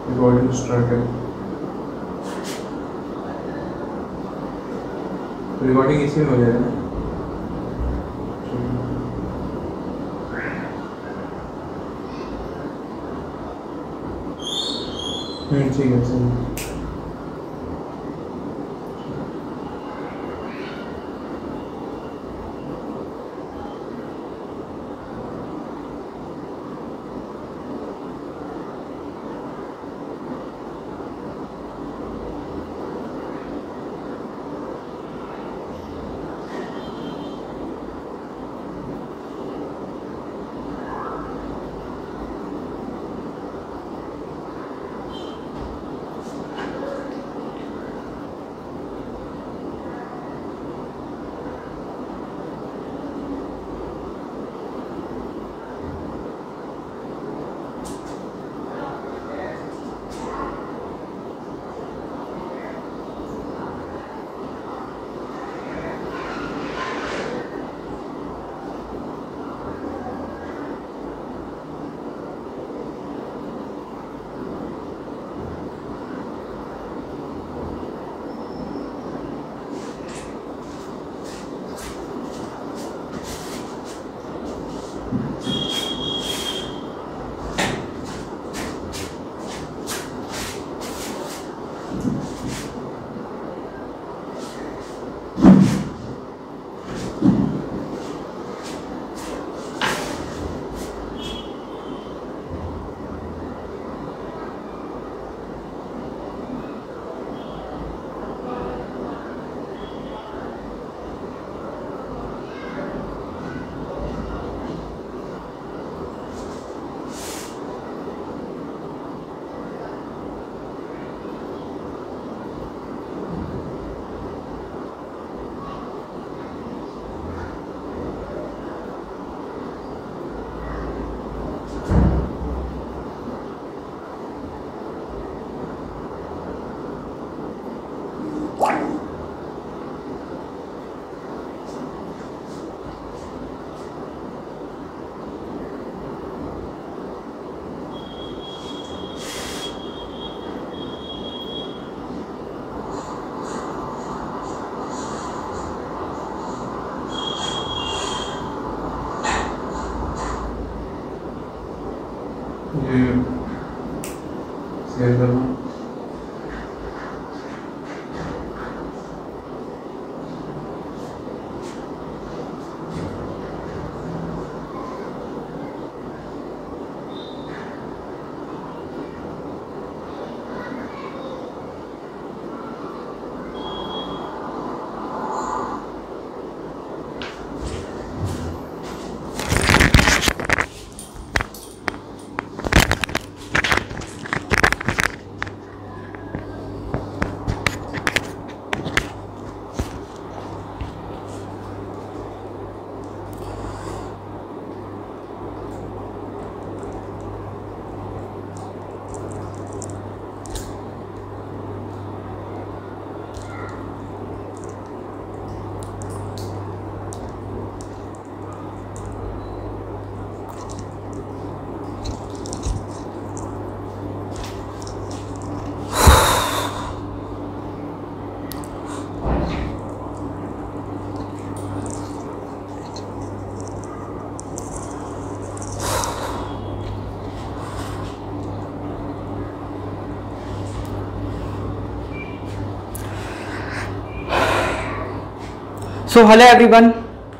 Recording start करें। Recording इसी में हो जाएगा ना? ठीक है सही। शेयर करना। सो हेलो एवरीवन,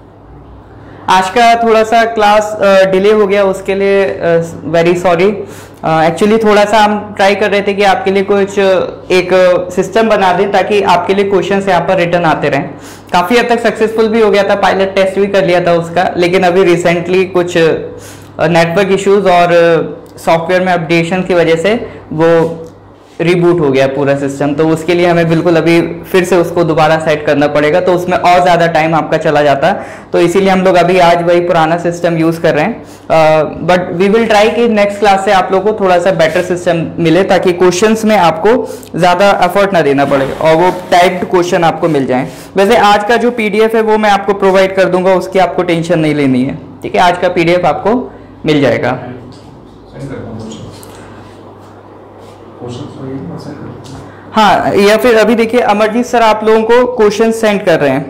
आज का थोड़ा सा क्लास डिले हो गया, उसके लिए वेरी सॉरी। एक्चुअली थोड़ा सा हम ट्राई कर रहे थे कि आपके लिए कुछ एक सिस्टम बना दें ताकि आपके लिए क्वेश्चंस यहाँ पर रिटर्न आते रहें। काफ़ी हद तक सक्सेसफुल भी हो गया था, पायलट टेस्ट भी कर लिया था उसका, लेकिन अभी रिसेंटली कुछ नेटवर्क इश्यूज और सॉफ्टवेयर में अपडेशन की वजह से वो रिबूट हो गया पूरा सिस्टम, तो उसके लिए हमें बिल्कुल अभी फिर से उसको दोबारा सेट करना पड़ेगा, तो उसमें और ज़्यादा टाइम आपका चला जाता, तो इसीलिए हम लोग अभी आज वही पुराना सिस्टम यूज़ कर रहे हैं। बट वी विल ट्राई कि नेक्स्ट क्लास से आप लोगों को थोड़ा सा बेटर सिस्टम मिले ताकि क्वेश्चंस में आपको ज़्यादा एफर्ट ना देना पड़े और वो टाइप्ड क्वेश्चन आपको मिल जाएँ। वैसे आज का जो PDF है वो मैं आपको प्रोवाइड कर दूंगा, उसकी आपको टेंशन नहीं लेनी है, ठीक है। आज का PDF आपको मिल जाएगा। क्वेश्चंस वही ऐसा करते हैं। हाँ, या फिर अभी देखिए अमरजीत सर आप लोगों को क्वेश्चन सेंड कर रहे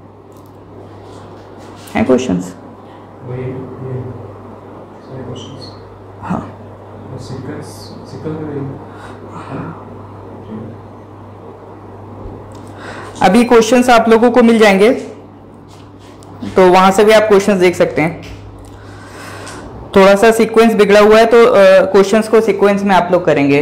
हैं क्वेश्चंस? वही ये सारे क्वेश्चंस। हाँ, सिक्वल में अभी क्वेश्चंस आप लोगों को मिल जाएंगे, तो वहां से भी आप क्वेश्चंस देख सकते हैं। थोड़ा सा सीक्वेंस बिगड़ा हुआ है, तो क्वेश्चंस को सीक्वेंस में आप लोग करेंगे।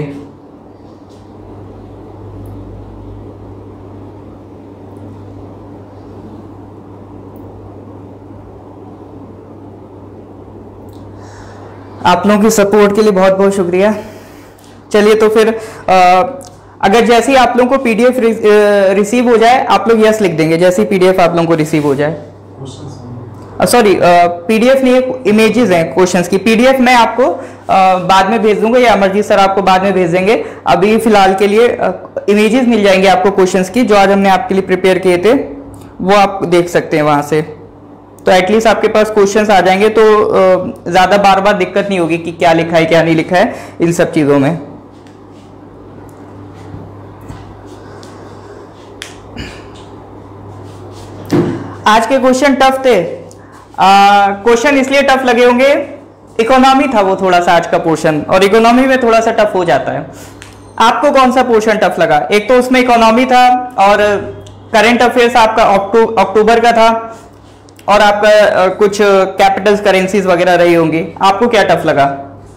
आप लोगों की सपोर्ट के लिए बहुत बहुत शुक्रिया। चलिए तो फिर अगर जैसे ही आप लोगों को पीडीएफ रिसीव हो जाए, आप लोग यस लिख देंगे जैसे ही पीडीएफ आप लोगों को रिसीव हो जाए। सॉरी, पीडीएफ नहीं है, इमेजेस हैं क्वेश्चंस की। पीडीएफ मैं आपको बाद में भेज दूंगा, या अमरजीत सर आपको बाद में भेज देंगे। अभी फिलहाल के लिए इमेजेस मिल जाएंगे आपको क्वेश्चंस की, जो आज हमने आपके लिए प्रिपेयर किए थे, वो आप देख सकते हैं वहां से। तो एटलीस्ट आपके पास क्वेश्चंस आ जाएंगे, तो ज्यादा बार बार दिक्कत नहीं होगी कि क्या लिखा है क्या नहीं लिखा है इन सब चीजों में। आज के क्वेश्चन टफ थे। क्वेश्चन इसलिए टफ लगे होंगे, इकोनॉमी था वो थोड़ा सा आज का पोर्शन, और इकोनॉमी में थोड़ा सा टफ हो जाता है। आपको कौन सा पोर्शन टफ लगा? एक तो उसमें इकोनॉमी था, और करंट अफेयर्स आपका अक्टूबर का था, और आपका कुछ कैपिटल्स करेंसीज वगैरह रही होंगी। आपको क्या टफ लगा?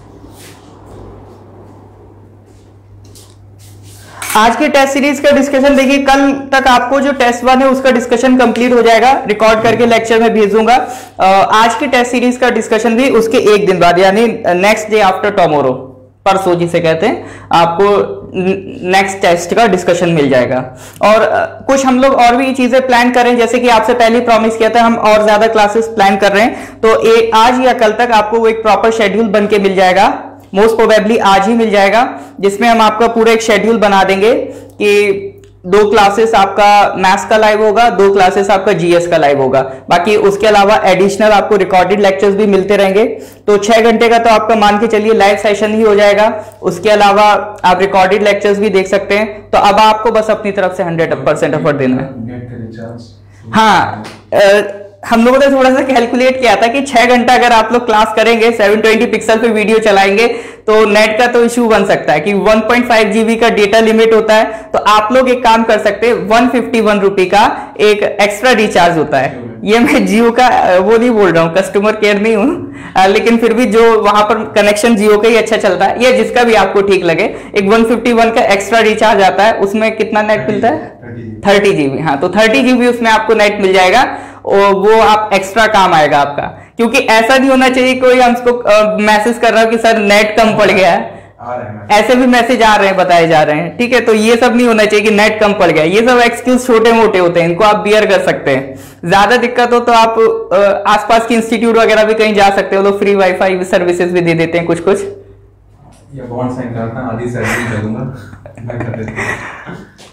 आज की टेस्ट सीरीज का डिस्कशन देखिए, कल तक आपको जो टेस्ट 1 है उसका डिस्कशन कंप्लीट हो जाएगा, रिकॉर्ड करके लेक्चर में भेज दूंगा। आज की टेस्ट सीरीज का डिस्कशन भी उसके एक दिन बाद, यानी नेक्स्ट डे आफ्टर टुमारो, परसों जिसे कहते हैं, आपको नेक्स्ट टेस्ट का डिस्कशन मिल जाएगा। और कुछ हम लोग और भी चीजें प्लान कर रहे हैं, जैसे कि आपसे पहले प्रॉमिस किया था, हम और ज्यादा क्लासेस प्लान कर रहे हैं। तो आज या कल तक आपको वो एक प्रॉपर शेड्यूल बन के मिल जाएगा, मोस्ट प्रोबेबली आज ही मिल जाएगा, जिसमें हम आपका पूरा एक शेड्यूल बना देंगे कि 2 क्लासेस आपका मैथ्स का लाइव होगा, 2 क्लासेस आपका जीएस का लाइव होगा। बाकी उसके अलावा एडिशनल आपको रिकॉर्डेड लेक्चर्स भी मिलते रहेंगे। तो 6 घंटे का तो आपका मान के चलिए लाइव सेशन ही हो जाएगा। उसके अलावा आप रिकॉर्डेड लेक्चर्स भी देख सकते हैं। तो अब आपको बस अपनी तरफ से 100% एफर्ट देना है। हाँ, हम लोगों ने थोड़ा सा कैलकुलेट किया था कि 6 घंटा अगर आप लोग क्लास करेंगे, 720 पिक्सल पे वीडियो चलाएंगे, तो नेट का तो इशू बन सकता है कि 1.5 जीबी का डेटा लिमिट होता है। तो आप लोग एक काम कर सकते हैं, 151 रुपए का एक एक्स्ट्रा रिचार्ज होता है। ये मैं जियो का वो नहीं बोल रहा हूँ, कस्टमर केयर नहीं हूँ, लेकिन फिर भी जो वहां पर कनेक्शन जियो का ही अच्छा चलता है, या जिसका भी आपको ठीक लगे, एक 151 का एक्स्ट्रा रिचार्ज आता है। उसमें कितना नेट मिलता है? 30 जीबी। हाँ, तो 30 जीबी उसमें आपको नेट मिल जाएगा, और वो आप एक्स्ट्रा काम आएगा आपका। क्योंकि ऐसा नहीं होना चाहिए कोई हमको मैसेज कर रहा हो कि सर नेट कम पड़ गया है, ऐसे भी मैसेज आ रहे हैं, बताए जा रहे हैं। ठीक है, तो ये सब नहीं होना चाहिए कि नेट कम पड़ गया। ये सब एक्सक्यूज छोटे मोटे होते हैं, इनको आप बियर कर सकते हैं। ज्यादा दिक्कत हो तो आप आसपास की इंस्टीट्यूट वगैरह भी कहीं जा सकते हो, लोग फ्री वाईफाई सर्विसेज भी दे देते हैं कुछ कुछ। या बॉन्ड साइन करता हूं, आधी सैलरी दे दूंगा, मैं कर देता हूं।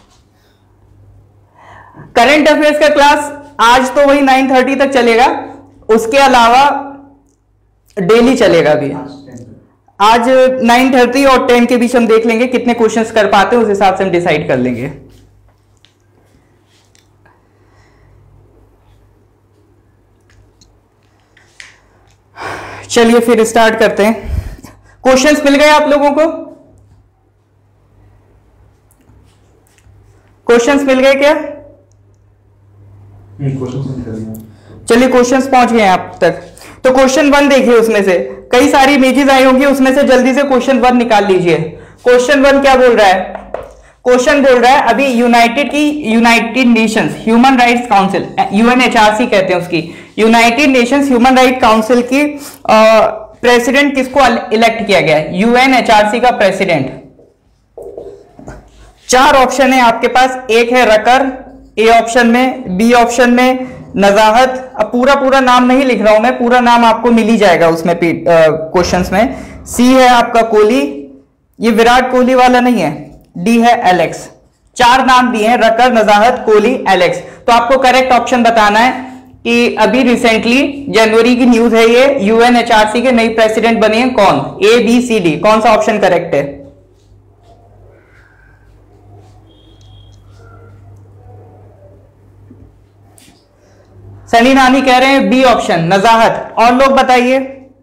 करंट अफेयर्स का क्लास आज तो वही 9:30 तक चलेगा, उसके अलावा डेली चलेगा भी। आज 9:30 और 10 के बीच हम देख लेंगे कितने क्वेश्चंस कर पाते हैं, उस हिसाब से हम डिसाइड कर लेंगे। चलिए फिर स्टार्ट करते हैं। क्वेश्चंस मिल गए आप लोगों को? क्वेश्चंस मिल गए क्या? चलिए क्वेश्चंस पहुंच गए आप तक। तो क्वेश्चन 1 देखिए, उसमें से कई सारी इमेजेस आई होंगी, उसमें से जल्दी से क्वेश्चन 1 निकाल लीजिए। क्वेश्चन 1 क्या बोल रहा है? क्वेश्चन बोल रहा है अभी United Nations Human Rights Council, UNHRC कहते हैं उसकी, United Nations Human Right Council की प्रेसिडेंट किसको इलेक्ट किया गया है? यूएनएचआरसी का प्रेसिडेंट। 4 ऑप्शन है आपके पास, एक है रकर ए ऑप्शन में, बी ऑप्शन में नजाहत, अब पूरा नाम नहीं लिख रहा हूं मैं, पूरा नाम आपको मिल ही जाएगा उसमें क्वेश्चंस में। सी है आपका कोहली, ये विराट कोहली वाला नहीं है, डी है एलेक्स। 4 नाम दिए हैं, रकर, नजाहत, कोहली, एलेक्स। तो आपको करेक्ट ऑप्शन बताना है कि अभी रिसेंटली जनवरी की न्यूज है ये, यूएनएचआरसी के नई प्रेसिडेंट बने हैं कौन? ए बी सी डी, कौन सा ऑप्शन करेक्ट है? सनी नानी कह रहे हैं बी ऑप्शन नजाहत। और लोग बताइए।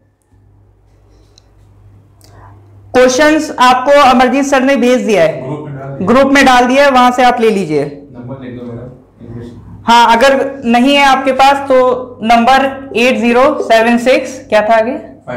क्वेश्चंस आपको अमरजीत सर ने भेज दिया है, ग्रुप में डाल दिया है, वहां से आप ले लीजिए। नंबर लिख दो मेरा। हाँ, अगर नहीं है आपके पास तो नंबर 8076 क्या था आगे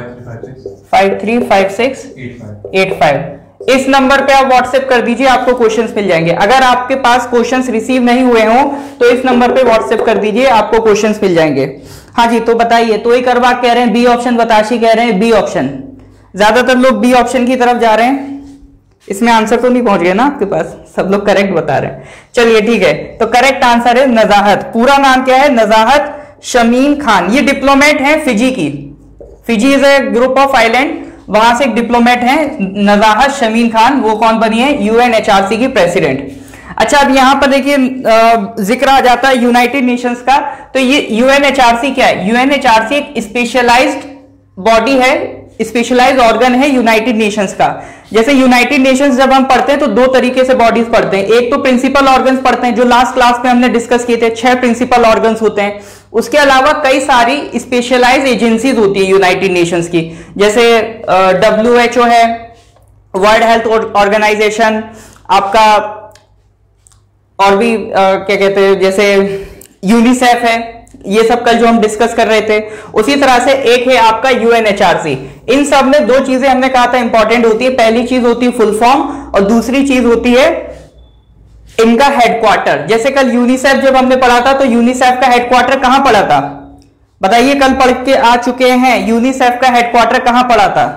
535685 इस नंबर पे आप व्हाट्सएप कर दीजिए, आपको क्वेश्चंस मिल जाएंगे। अगर आपके पास क्वेश्चंस रिसीव नहीं हुए हों तो इस नंबर पे व्हाट्सएप कर दीजिए, आपको क्वेश्चंस मिल जाएंगे। हाँ जी, तो बताइए। तो एक अरबाग कह रहे हैं बी ऑप्शन, बताशी कह रहे हैं बी ऑप्शन। ज्यादातर लोग बी ऑप्शन की तरफ जा रहे हैं। इसमें आंसर तो नहीं पहुंच गया ना आपके पास, सब लोग करेक्ट बता रहे हैं। चलिए ठीक है, तो करेक्ट आंसर है नजाहत। पूरा नाम क्या है? नजाहत शमीन खान। ये डिप्लोमेट है फिजी की। Fiji is a group of island, वहां से एक डिप्लोमेट है नजाहत शमीन खान। वो कौन बनी है? यूएनएचआरसी की प्रेसिडेंट। अच्छा, अब यहां पर देखिए जिक्र आ जाता है यूनाइटेड नेशंस का। तो ये यूएनएचआरसी क्या है? यूएनएचआरसी एक स्पेशलाइज्ड बॉडी है, स्पेशलाइज्ड ऑर्गन है यूनाइटेड नेशंस का। जैसे यूनाइटेड नेशंस जब हम पढ़ते हैं तो दो तरीके से बॉडीज पढ़ते हैं। एक तो प्रिंसिपल ऑर्गन्स पढ़ते हैं, जो लास्ट क्लास में हमने डिस्कस किए थे, 6 प्रिंसिपल ऑर्गन्स होते हैं। उसके अलावा कई सारी स्पेशलाइज्ड एजेंसीज होती है यूनाइटेड नेशंस की, जैसे WHO है, वर्ल्ड हेल्थ ऑर्गेनाइजेशन आपका, और भी क्या कहते हैं, जैसे यूनिसेफ है। ये सब कल जो हम डिस्कस कर रहे थे। उसी तरह से एक है आपका यूएनएचआरसी। इन सब में दो चीजें हमने कहा था इंपॉर्टेंट होती है। पहली चीज होती है फुल फॉर्म और दूसरी चीज होती है इनका हेडक्वार्टर। जैसे कल यूनिसेफ जब हमने पढ़ा था तो यूनिसेफ का हेडक्वार्टर कहां पड़ा था? बताइए, कल पढ़ के आ चुके हैं, यूनिसेफ का हेडक्वार्टर कहां पड़ा था?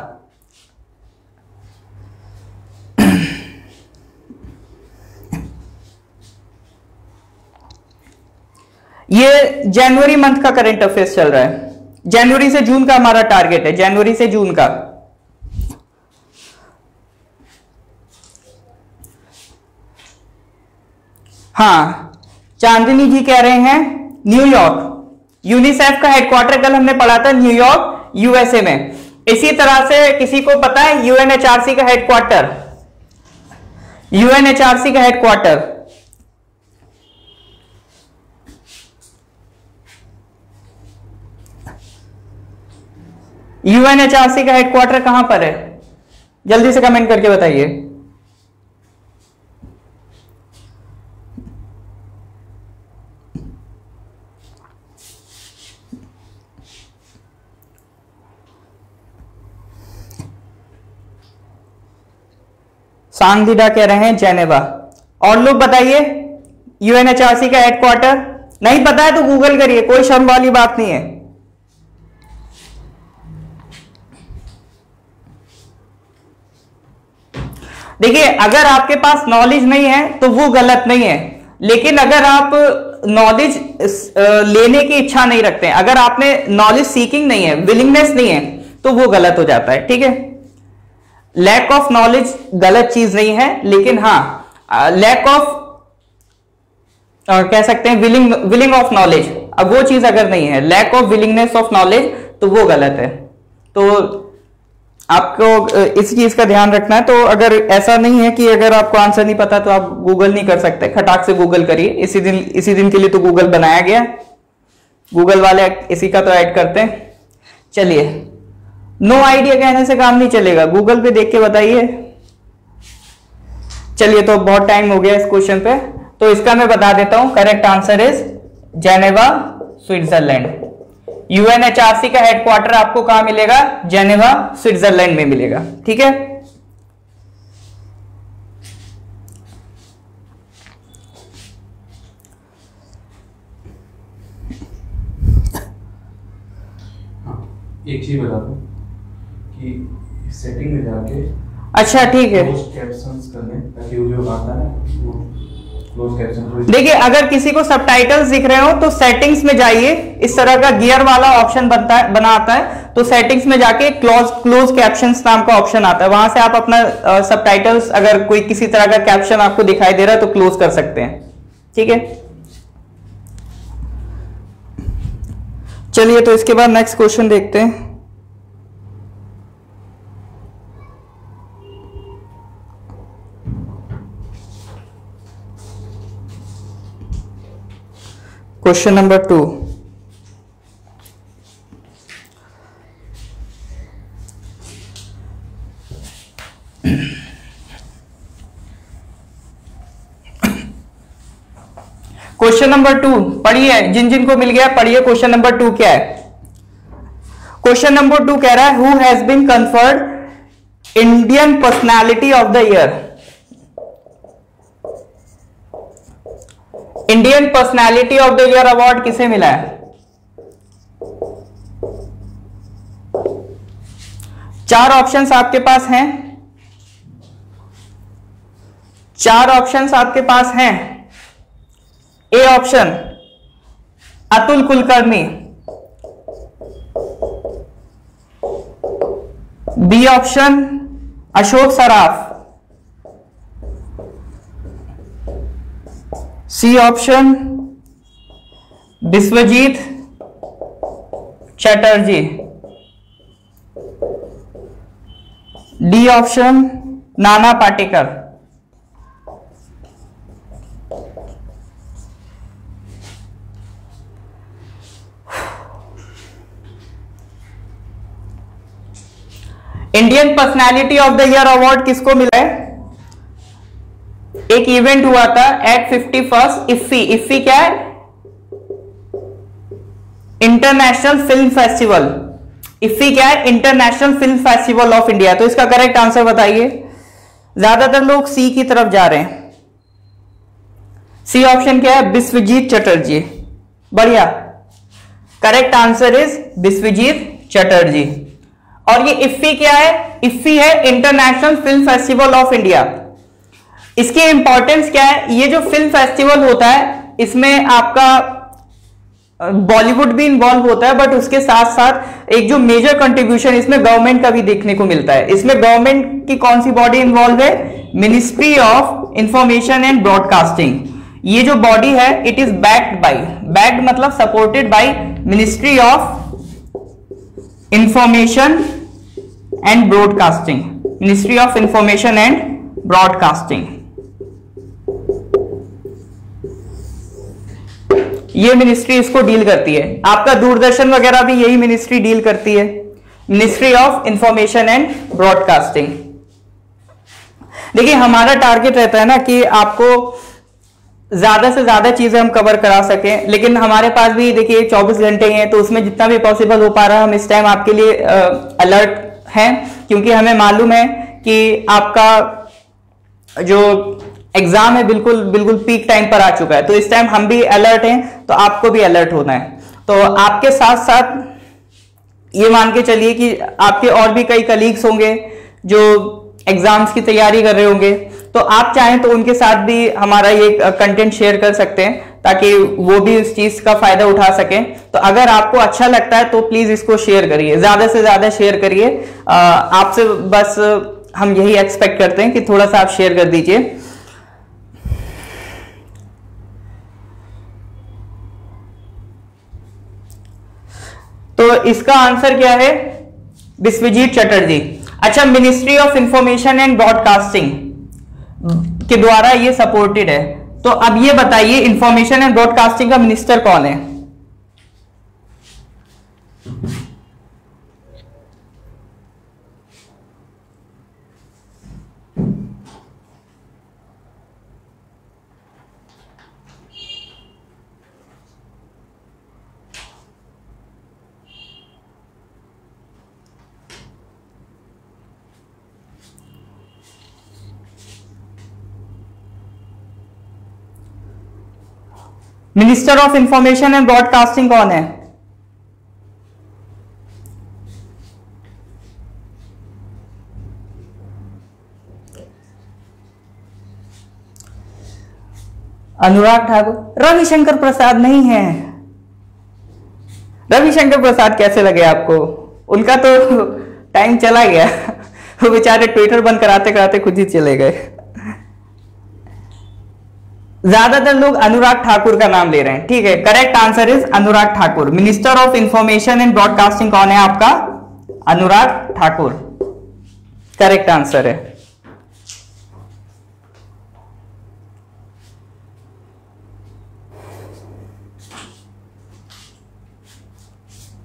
ये जनवरी मंथ का करंट अफेयर्स चल रहा है। जनवरी से जून का हमारा टारगेट है, जनवरी से जून का। हाँ, चांदनी जी कह रहे हैं न्यूयॉर्क। यूनिसेफ का हेडक्वार्टर कल हमने पढ़ा था न्यूयॉर्क, यूएसए में। इसी तरह से किसी को पता है यूएनएचआरसी का हेडक्वार्टर? यूएनएचआरसी का हेडक्वार्टर यूएनएचआरसी का हेडक्वार्टर कहां पर है? जल्दी से कमेंट करके बताइए। सांगदीडा कह रहे हैं जेनेवा। और लोग बताइए यूएनएचआरसी का हेडक्वार्टर नहीं पता है तो गूगल करिए, कोई शर्म वाली बात नहीं है। देखिए, अगर आपके पास नॉलेज नहीं है तो वो गलत नहीं है, लेकिन अगर आप नॉलेज लेने की इच्छा नहीं रखते हैं, अगर आपने नॉलेज सीकिंग नहीं है, विलिंगनेस नहीं है, तो वो गलत हो जाता है। ठीक है, लैक ऑफ नॉलेज गलत चीज नहीं है, लेकिन हाँ लैक ऑफ कह सकते हैं विलिंग ऑफ नॉलेज, अब वो चीज अगर नहीं है, lack of willingness of knowledge, तो वो गलत है। तो आपको इस चीज का ध्यान रखना है। तो अगर ऐसा नहीं है कि अगर आपको आंसर नहीं पता तो आप गूगल नहीं कर सकते, खटाक से गूगल करिए। इसी दिन के लिए तो गूगल बनाया गया, गूगल वाले इसी का तो ऐड करते हैं। चलिए, नो आइडिया कहने से काम नहीं चलेगा, गूगल पे देख के बताइए। चलिए, तो बहुत टाइम हो गया इस क्वेश्चन पे, तो इसका मैं बता देता हूं। Correct answer is Geneva, Switzerland. UNHRC का हेडक्वार्टर आपको कहां मिलेगा? जेनेवा, स्विट्जरलैंड में मिलेगा। ठीक है, एक चीज बता दो कि सेटिंग में जाके अच्छा ठीक है, कैप्शंस करने ताकि वो जो आता है वो क्लोज कैप्शन। देखिए, अगर किसी को सबटाइटल्स दिख रहे हो तो सेटिंग्स में जाइए, इस तरह का गियर वाला ऑप्शन बना आता है, तो सेटिंग्स में जाके क्लोज कैप्शंस नाम का ऑप्शन आता है, वहां से आप अपना सबटाइटल्स, अगर कोई किसी तरह का कैप्शन आपको दिखाई दे रहा है तो क्लोज कर सकते हैं। ठीक है, चलिए, तो इसके बाद नेक्स्ट क्वेश्चन देखते हैं। क्वेश्चन नंबर 2, क्वेश्चन नंबर 2 पढ़िए, जिन जिन को मिल गया पढ़िए। क्वेश्चन नंबर 2 क्या है? क्वेश्चन नंबर 2 कह रहा है who has been conferred Indian personality of the year. Indian personality of the year award किसे मिला है? 4 ऑप्शंस आपके पास हैं, 4 ऑप्शंस आपके पास हैं। A option Atul Kulkarni, B option Ashok Saraf, C option Vishwajit Chatterjee, D option Nana Patekar. Indian personality of the year award किसको मिला है? एक इवेंट हुआ था एट 51st इफ्फी। इफ्फी क्या है? International film festival. इफ्फी क्या है? International film festival of India. तो इसका करेक्ट आंसर बताइए। ज्यादातर लोग सी की तरफ जा रहे हैं। सी ऑप्शन क्या है? विश्वजीत चटर्जी। बढ़िया, correct answer is Vishwajit Chatterjee. और ये इफ्फी क्या है? इफ्फी है International film festival of India. इसकी इंपॉर्टेंस क्या है? ये जो फिल्म फेस्टिवल होता है इसमें आपका बॉलीवुड भी इन्वॉल्व होता है, बट उसके साथ साथ एक जो मेजर कंट्रीब्यूशन इसमें गवर्नमेंट का भी देखने को मिलता है। इसमें गवर्नमेंट की कौन सी बॉडी इन्वॉल्व है? Ministry of Information and Broadcasting. ये जो बॉडी है it is backed by, backed मतलब supported by Ministry of Information and Broadcasting. Ministry of Information and Broadcasting, ये मिनिस्ट्री इसको डील करती है। आपका दूरदर्शन वगैरह भी यही मिनिस्ट्री डील करती है, Ministry of Information and Broadcasting. देखिए हमारा टारगेट रहता है ना कि आपको ज्यादा से ज्यादा चीजें हम कवर करा सकें, लेकिन हमारे पास भी देखिए 24 घंटे हैं, तो उसमें जितना भी पॉसिबल हो पा रहा है हम इस टाइम आपके लिए अलर्ट हैं, क्योंकि हमें मालूम है कि आपका जो एग्जाम है बिल्कुल बिल्कुल पीक टाइम पर आ चुका है। तो इस टाइम हम भी अलर्ट हैं, तो आपको भी अलर्ट होना है। तो आपके साथ साथ ये मान के चलिए कि आपके और भी कई कलीग्स होंगे जो एग्जाम्स की तैयारी कर रहे होंगे, तो आप चाहें तो उनके साथ भी हमारा ये कंटेंट शेयर कर सकते हैं ताकि वो भी इस चीज का फायदा उठा सकें। तो अगर आपको अच्छा लगता है तो प्लीज इसको शेयर करिए, ज्यादा से ज्यादा शेयर करिए। आपसे बस हम यही एक्सपेक्ट करते हैं कि थोड़ा सा आप शेयर कर दीजिए। तो इसका आंसर क्या है? विश्वजीत चटर्जी। अच्छा, Ministry of Information and Broadcasting के द्वारा ये सपोर्टेड है। तो अब ये बताइए इंफॉर्मेशन एंड ब्रॉडकास्टिंग का मिनिस्टर कौन है? Minister of Information and Broadcasting कौन है? अनुराग ठाकुर। रविशंकर प्रसाद नहीं है। रविशंकर प्रसाद कैसे लगे आपको? उनका तो टाइम चला गया, वो बेचारे ट्विटर बंद कराते कराते खुद ही चले गए। ज्यादातर लोग अनुराग ठाकुर का नाम ले रहे हैं। ठीक है, correct answer is Anurag Thakur. Minister of Information and Broadcasting कौन है आपका? अनुराग ठाकुर, करेक्ट आंसर है।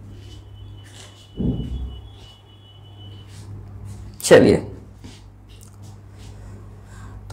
चलिए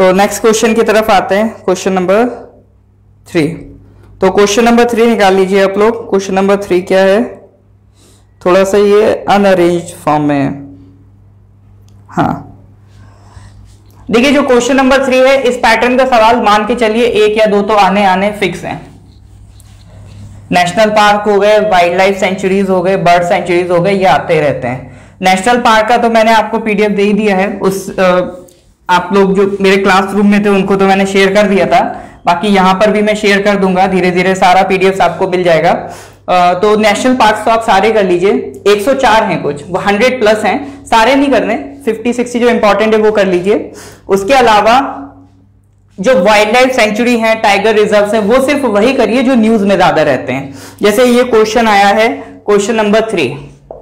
तो नेक्स्ट क्वेश्चन की तरफ आते हैं, क्वेश्चन नंबर 3। तो क्वेश्चन नंबर 3 निकाल लीजिए आप लोग। क्वेश्चन नंबर 3 क्या है, थोड़ा सा ये अनअरेंज्ड फॉर्म में है। हाँ देखिए, जो क्वेश्चन नंबर 3 है, इस पैटर्न का सवाल मान के चलिए 1 या 2 तो आने आने फिक्स हैं। नेशनल पार्क हो गए, वाइल्ड लाइफ सेंचुरीज हो गए, बर्ड सेंचुरीज हो गए, ये आते रहते हैं। नेशनल पार्क का तो मैंने आपको पीडीएफ दे ही दिया है, उस आप लोग जो मेरे क्लासरूम में थे उनको तो मैंने शेयर कर दिया था, बाकी यहाँ पर भी मैं शेयर कर दूंगा, धीरे धीरे सारा पीडीएफ आपको मिल जाएगा। तो नेशनल पार्क तो आप सारे कर लीजिए, 104 हैं कुछ, वो 100 प्लस हैं, सारे नहीं करने, 50-60 जो इंपॉर्टेंट है वो कर लीजिए। उसके अलावा जो वाइल्ड लाइफ सेंचुरी है, टाइगर रिजर्व है, वो सिर्फ वही करिए जो न्यूज में ज्यादा रहते हैं। जैसे ये क्वेश्चन आया है, question number 3,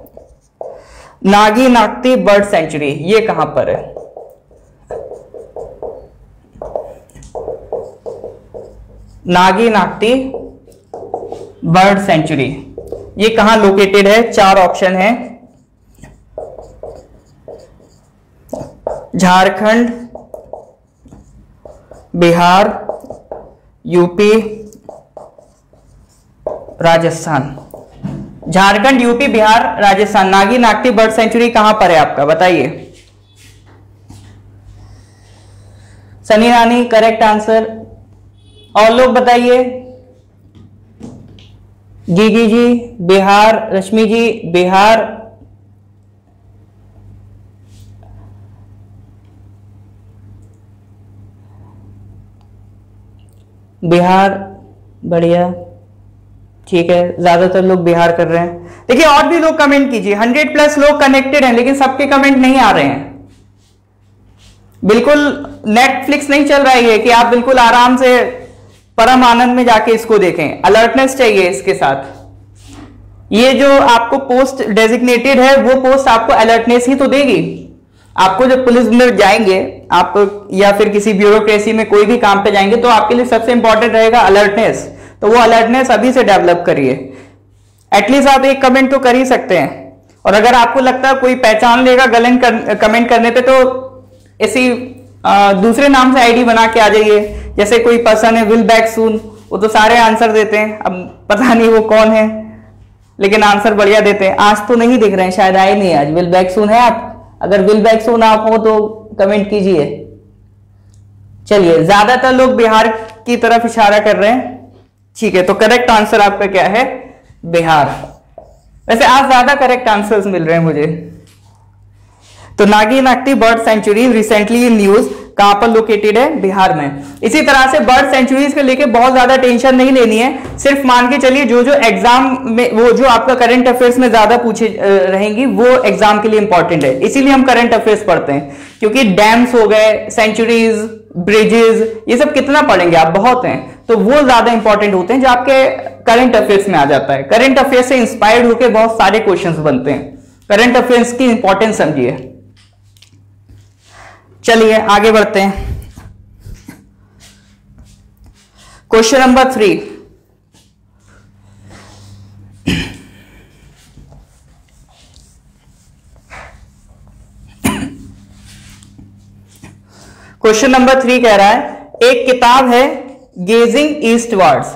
Nagi Nakti bird sanctuary, ये कहां पर है? नागी नागती बर्ड सेंचुरी ये कहां लोकेटेड है? 4 ऑप्शन है, Jharkhand, Bihar, UP, Rajasthan. Jharkhand, UP, Bihar, Rajasthan. Nagi Nakti bird sanctuary कहां पर है आपका, बताइए। सनी रानी करेक्ट आंसर, और लोग बताइए। गीगी जी बिहार, रश्मि जी बिहार, बिहार, बढ़िया, ठीक है, ज्यादातर लोग बिहार कर रहे हैं। देखिए और भी लोग कमेंट कीजिए, 100 प्लस लोग कनेक्टेड हैं, लेकिन सबके कमेंट नहीं आ रहे हैं। बिल्कुल नेटफ्लिक्स नहीं चल रहा है ये कि आप बिल्कुल आराम से परम आनंद में जाके इसको देखें, अलर्टनेस चाहिए इसके साथ। ये जो आपको पोस्ट डेजिग्नेटेड है, वो पोस्ट आपको अलर्टनेस ही तो देगी। आपको जब पुलिस में जाएंगे आप, या फिर किसी ब्यूरोक्रेसी में कोई भी काम पे जाएंगे, तो आपके लिए सबसे इंपॉर्टेंट रहेगा अलर्टनेस। तो वो अलर्टनेस अभी से डेवलप करिए। एटलीस्ट आप एक कमेंट तो कर ही सकते हैं, और अगर आपको लगता है कोई पहचान लेगा कमेंट करने पे, तो ऐसी दूसरे नाम से आईडी बना के आ जाइए। जैसे कोई पर्सन है विल बैक सून, वो तो सारे आंसर देते हैं, अब पता नहीं वो कौन है, लेकिन आंसर बढ़िया देते हैं। आज तो नहीं दिख रहे हैं, शायद आए नहीं आज। विल बैक सून है आप? अगर विल बैक सून आप हो तो कमेंट कीजिए। चलिए, ज्यादातर लोग बिहार की तरफ इशारा कर रहे हैं, ठीक है। तो करेक्ट आंसर आपका क्या है? बिहार। वैसे आज ज्यादा करेक्ट आंसर्स मिल रहे हैं मुझे। तो Nagi Nakti bird sanctuary recently in news कहां पर लोकेटेड है? बिहार में। इसी तरह से बर्ड सेंचुरीज को लेके बहुत ज्यादा टेंशन नहीं लेनी है, सिर्फ मान के चलिए जो जो एग्जाम में, वो जो आपका करंट अफेयर्स में ज्यादा पूछे रहेंगी, वो एग्जाम के लिए इंपॉर्टेंट है। इसीलिए हम करंट अफेयर्स पढ़ते हैं, क्योंकि डैम्स हो गए, सेंचुरीज, ब्रिजेस, ये सब कितना पढ़ेंगे आप? बहुत हैं, तो वो ज्यादा इंपॉर्टेंट होते हैं जो आपके करंट अफेयर्स में आ जाता है। करंट अफेयर्स से इंस्पायर्ड होकर बहुत सारे क्वेश्चंस बनते हैं। करंट अफेयर्स की इंपॉर्टेंस समझिए। चलिए आगे बढ़ते हैं। क्वेश्चन नंबर 3, क्वेश्चन नंबर 3 कह रहा है, एक किताब है gazing eastwards.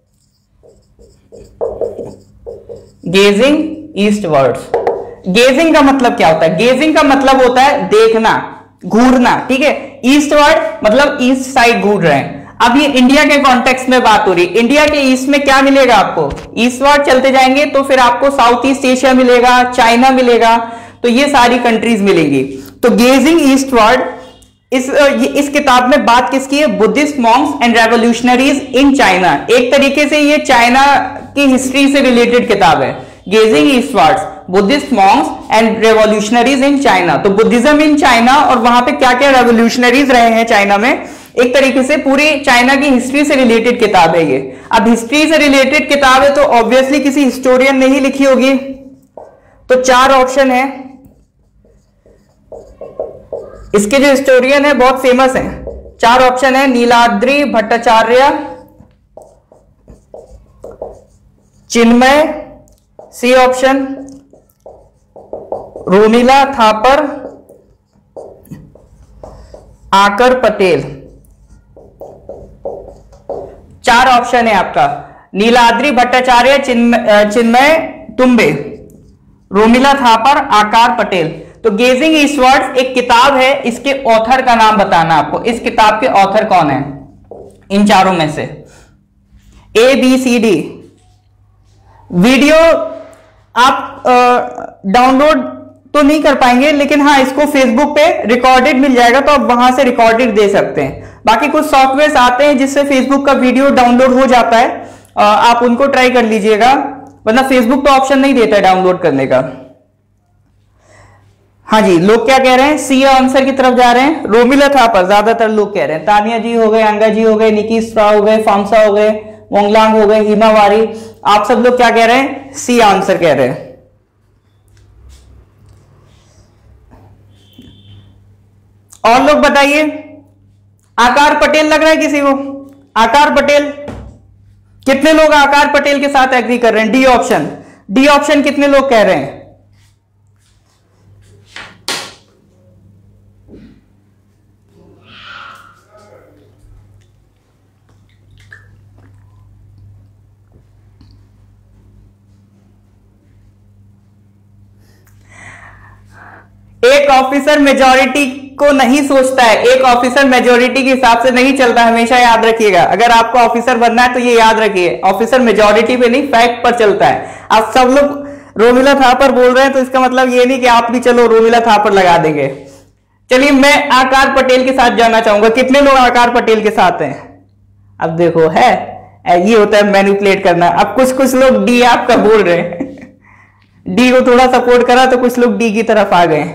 Gazing eastwards, gazing का मतलब क्या होता है? गेजिंग का मतलब होता है देखना, घूरना, ठीक है। ईस्टवर्ड मतलब ईस्ट साइड घूर रहे हैं। अब ये इंडिया के कॉन्टेक्स्ट में बात हो रही है। इंडिया के ईस्ट में क्या मिलेगा आपको? ईस्टवर्ड चलते जाएंगे तो फिर आपको साउथ ईस्ट एशिया मिलेगा, चाइना मिलेगा, तो ये सारी कंट्रीज मिलेंगी। तो गेजिंग ईस्टवर्ड, इस किताब में बात किसकी है? Buddhist monks and revolutionaries in China. एक तरीके से ये चाइना की हिस्ट्री से रिलेटेड किताब है। Gazing eastwards, Buddhist monks and revolutionaries in China. तो बुद्धिज्म इन चाइना, और वहां पे क्या क्या रेवोल्यूशनरीज रहे हैं चाइना में, एक तरीके से पूरी चाइना की हिस्ट्री से रिलेटेड किताब है ये। अब हिस्ट्री से रिलेटेड किताब है तो ऑब्वियसली किसी हिस्टोरियन ने ही लिखी होगी। तो 4 ऑप्शन है, इसके जो हिस्टोरियन है बहुत फेमस है। 4 ऑप्शन है, Niladri Bhattacharya, Chinmay, C option, Romila Thapar, Aakar Patel. 4 option है आपका, नीलाद्रि भट्टाचार्य, चिन्मय तुम्बे, रोमिला थापर, आकार पटेल। तो गेजिंग ईस्टवर्ड्स एक किताब है, इसके ऑथर का नाम बताना आपको। इस किताब के ऑथर कौन है इन चारों में से? ABCD। वीडियो आप डाउनलोड तो नहीं कर पाएंगे, लेकिन हाँ इसको फेसबुक पे रिकॉर्डेड मिल जाएगा, तो आप वहां से रिकॉर्डेड दे सकते हैं। बाकी कुछ सॉफ्टवेयर आते हैं जिससे फेसबुक का वीडियो डाउनलोड हो जाता है, आप उनको ट्राई कर लीजिएगा, वरना फेसबुक तो ऑप्शन नहीं देता है डाउनलोड करने का। हाँ जी, लोग क्या कह रहे हैं? सी आंसर की तरफ जा रहे हैं, रोमिला थापर ज्यादातर लोग कह रहे हैं। तानिया जी हो गए, अंगा जी हो गए, निकी स्ट्रा हो गए, फामसा हो गए, मोंगलांग हो गए, हिमावारी, आप सब लोग क्या कह रहे हैं? सी आंसर कह रहे हैं। और लोग बताइए, आकार पटेल लग रहा है किसी को? आकार पटेल, कितने लोग आकार पटेल के साथ एग्री कर रहे हैं? डी ऑप्शन, डी ऑप्शन कितने लोग कह रहे हैं? एक ऑफिसर मेजॉरिटी को नहीं सोचता है, एक ऑफिसर मेजॉरिटी के हिसाब से नहीं चलता, हमेशा याद रखिएगा। अगर आपको ऑफिसर बनना है तो ये याद रखिए, ऑफिसर मेजॉरिटी पे नहीं फैक्ट पर चलता है। आप सब लोग रोमिला थापर बोल रहे हैं तो इसका मतलब ये नहीं कि आप भी चलो रोमिला थापर लगा देंगे। चलिए मैं आकार पटेल के साथ जाना चाहूंगा, कितने लोग आकार पटेल के साथ हैं? अब देखो है, ये होता है मैनिपुलेट करना। अब कुछ लोग डी आपका बोल रहे हैं, डी को थोड़ा सपोर्ट करा तो कुछ लोग डी की तरफ आ गए।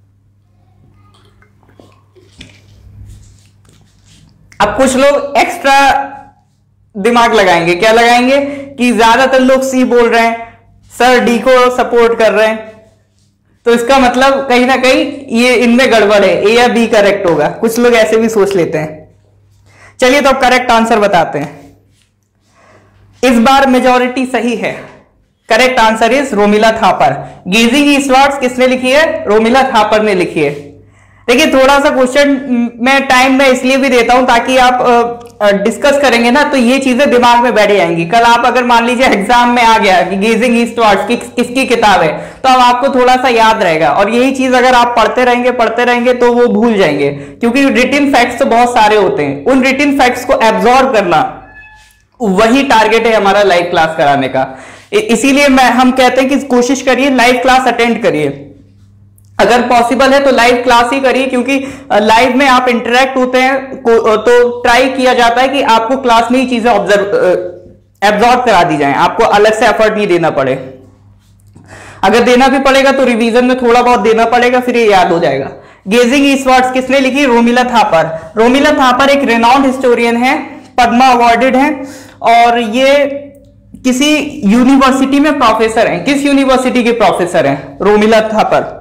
अब कुछ लोग एक्स्ट्रा दिमाग लगाएंगे, क्या लगाएंगे कि ज्यादातर लोग सी बोल रहे हैं, सर डी को सपोर्ट कर रहे हैं, तो इसका मतलब कहीं ना कहीं ये इनमें गड़बड़ है, ए या बी करेक्ट होगा। कुछ लोग ऐसे भी सोच लेते हैं। चलिए तो अब करेक्ट आंसर बताते हैं। इस बार मेजॉरिटी सही है, correct answer is Romila Thapar. Gazing eastwards किसने लिखी है? रोमिला थापर ने लिखी है। देखिए थोड़ा सा क्वेश्चन में टाइम मैं इसलिए भी देता हूं ताकि आप डिस्कस करेंगे ना तो ये चीजें दिमाग में बैठ जाएंगी। कल आप अगर मान लीजिए एग्जाम में आ गया कि गेजिंग ईस्टवर्ड्स किसकी किताब है, तो अब आपको थोड़ा सा याद रहेगा। और यही चीज अगर आप पढ़ते रहेंगे तो वो भूल जाएंगे, क्योंकि रिटिन फैक्ट्स तो बहुत सारे होते हैं। उन रिटिन फैक्ट्स को एब्जॉर्ब करना, वही टारगेट है हमारा लाइव क्लास कराने का। इसीलिए हम कहते हैं कि कोशिश करिए लाइव क्लास अटेंड करिए, अगर पॉसिबल है तो लाइव क्लास ही करिए, क्योंकि लाइव में आप इंटरेक्ट होते हैं तो ट्राई किया जाता है कि आपको क्लास में ही चीजें एब्जॉर्ब करा दी जाएं, आपको अलग से एफर्ट नहीं देना पड़े। अगर देना भी पड़ेगा तो रिवीजन में थोड़ा बहुत देना पड़ेगा, फिर ये याद हो जाएगा। गेजिंग ईस्टवर्ड्स किसने लिखी? रोमिला थापर। रोमिला थापर एक रेनाउंड हिस्टोरियन है, पद्मा अवार्डेड है, और ये किसी यूनिवर्सिटी में प्रोफेसर हैं। किस यूनिवर्सिटी के प्रोफेसर हैं रोमिला थापर?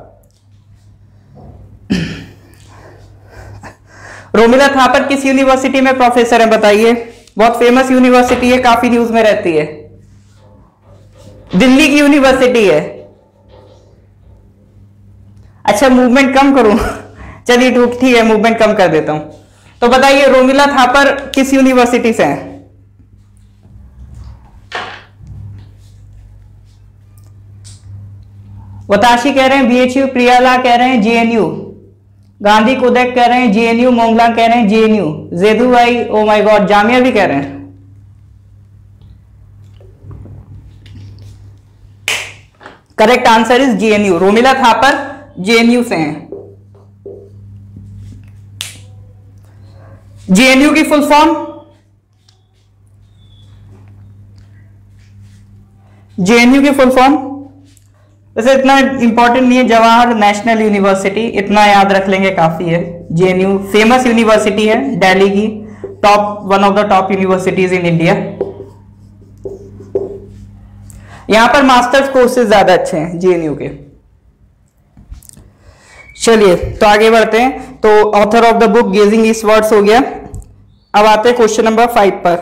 रोमिला थापर किस यूनिवर्सिटी में प्रोफेसर है बताइए? बहुत फेमस यूनिवर्सिटी है, काफी न्यूज में रहती है। दिल्ली की यूनिवर्सिटी है। अच्छा मूवमेंट कम करूं? चलिए ठीक है, मूवमेंट कम कर देता हूं। तो बताइए रोमिला थापर किस यूनिवर्सिटी से हैं? वताशी कह रहे हैं BHU, प्रियाला कह रहे हैं JNU, गांधी कोदेक कह रहे हैं JNU, मोंगला कह रहे हैं JNU, जेदू भाई ओ माय गॉड जामिया भी कह रहे हैं। Correct answer is JNU। Romila Thapar JNU से हैं। JNU की फुल फॉर्म? JNU की फुल फॉर्म वैसे इतना इंपॉर्टेंट नहीं है, जवाहर नेशनल यूनिवर्सिटी, इतना याद रख लेंगे काफी है। JNU फेमस यूनिवर्सिटी है, दिल्ली की one of the top universities in India. यहां पर मास्टर्स कोर्सेज ज्यादा अच्छे हैं JNU के। चलिए तो आगे बढ़ते हैं। तो author of the book gazing eastwards हो गया। अब आते हैं क्वेश्चन नंबर 5 पर।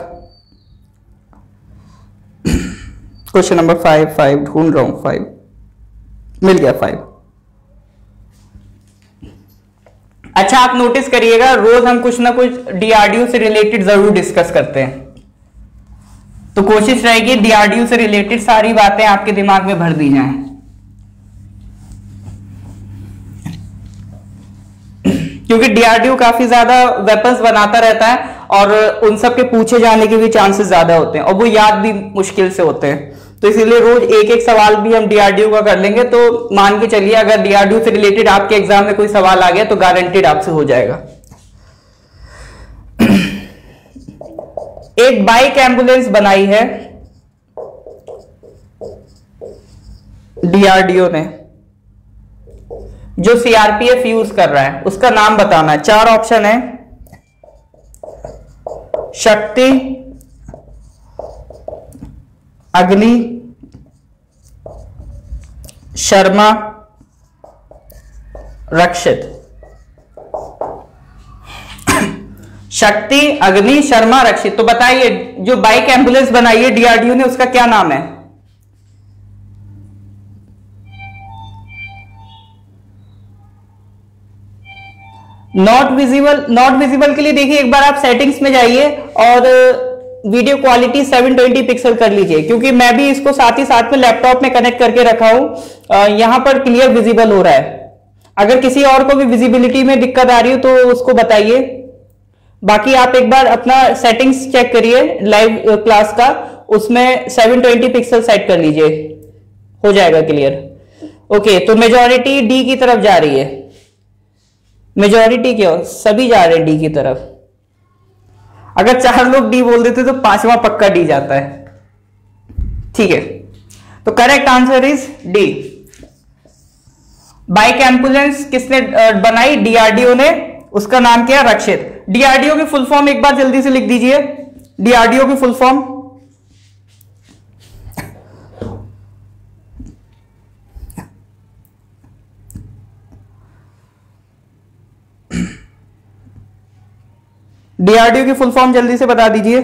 क्वेश्चन नंबर 5 ढूंढ रहा हूं, 5 मिल गया 5। अच्छा, आप नोटिस करिएगा रोज हम कुछ ना कुछ डीआरडीओ से रिलेटेड जरूर डिस्कस करते हैं, तो कोशिश रहेगी डीआरडीओ से रिलेटेड सारी बातें आपके दिमाग में भर दी जाएं। क्योंकि डीआरडीओ काफी ज्यादा वेपन्स बनाता रहता है और उन सब के पूछे जाने के भी चांसेस ज्यादा होते हैं और वो याद भी मुश्किल से होते हैं, तो इसीलिए रोज एक एक सवाल भी हम डीआरडीओ का कर लेंगे। तो मान के चलिए अगर डीआरडीओ से रिलेटेड आपके एग्जाम में कोई सवाल आ गया तो गारंटेड आपसे हो जाएगा। एक बाइक एम्बुलेंस बनाई है डीआरडीओ ने जो सीआरपीएफ यूज कर रहा है, उसका नाम बताना है। 4 ऑप्शन है, शक्ति, अग्नि, शर्मा, रक्षित। शक्ति, अग्नि, शर्मा, रक्षित। तो बताइए जो बाइक एम्बुलेंस बनाई है डीआरडीओ ने उसका क्या नाम है? नॉट विजिबल के लिए देखिए एक बार आप सेटिंग्स में जाइए और वीडियो क्वालिटी 720 पिक्सल कर लीजिए, क्योंकि मैं भी इसको साथ ही साथ में लैपटॉप में कनेक्ट करके रखा हूं। यहां पर क्लियर विजिबल हो रहा है। अगर किसी और को भी विजिबिलिटी में दिक्कत आ रही हो तो उसको बताइए। बाकी आप एक बार अपना सेटिंग्स चेक करिए लाइव क्लास का, उसमें 720 पिक्सल सेट कर लीजिए, हो जाएगा क्लियर। ओके, तो मेजॉरिटी डी की तरफ जा रही है। मेजॉरिटी क्यों? सभी जा रहे हैं डी की तरफ। अगर 4 लोग डी बोल देते तो 5वां पक्का डी जाता है। ठीक है, तो correct answer is D. Bike ambulance किसने बनाई? डीआरडीओ ने। उसका नाम क्या? रक्षित। डीआरडीओ की फुल फॉर्म एक बार जल्दी से लिख दीजिए। डीआरडीओ की फुल फॉर्म डीआरडीओ की फुल फॉर्म जल्दी से बता दीजिए।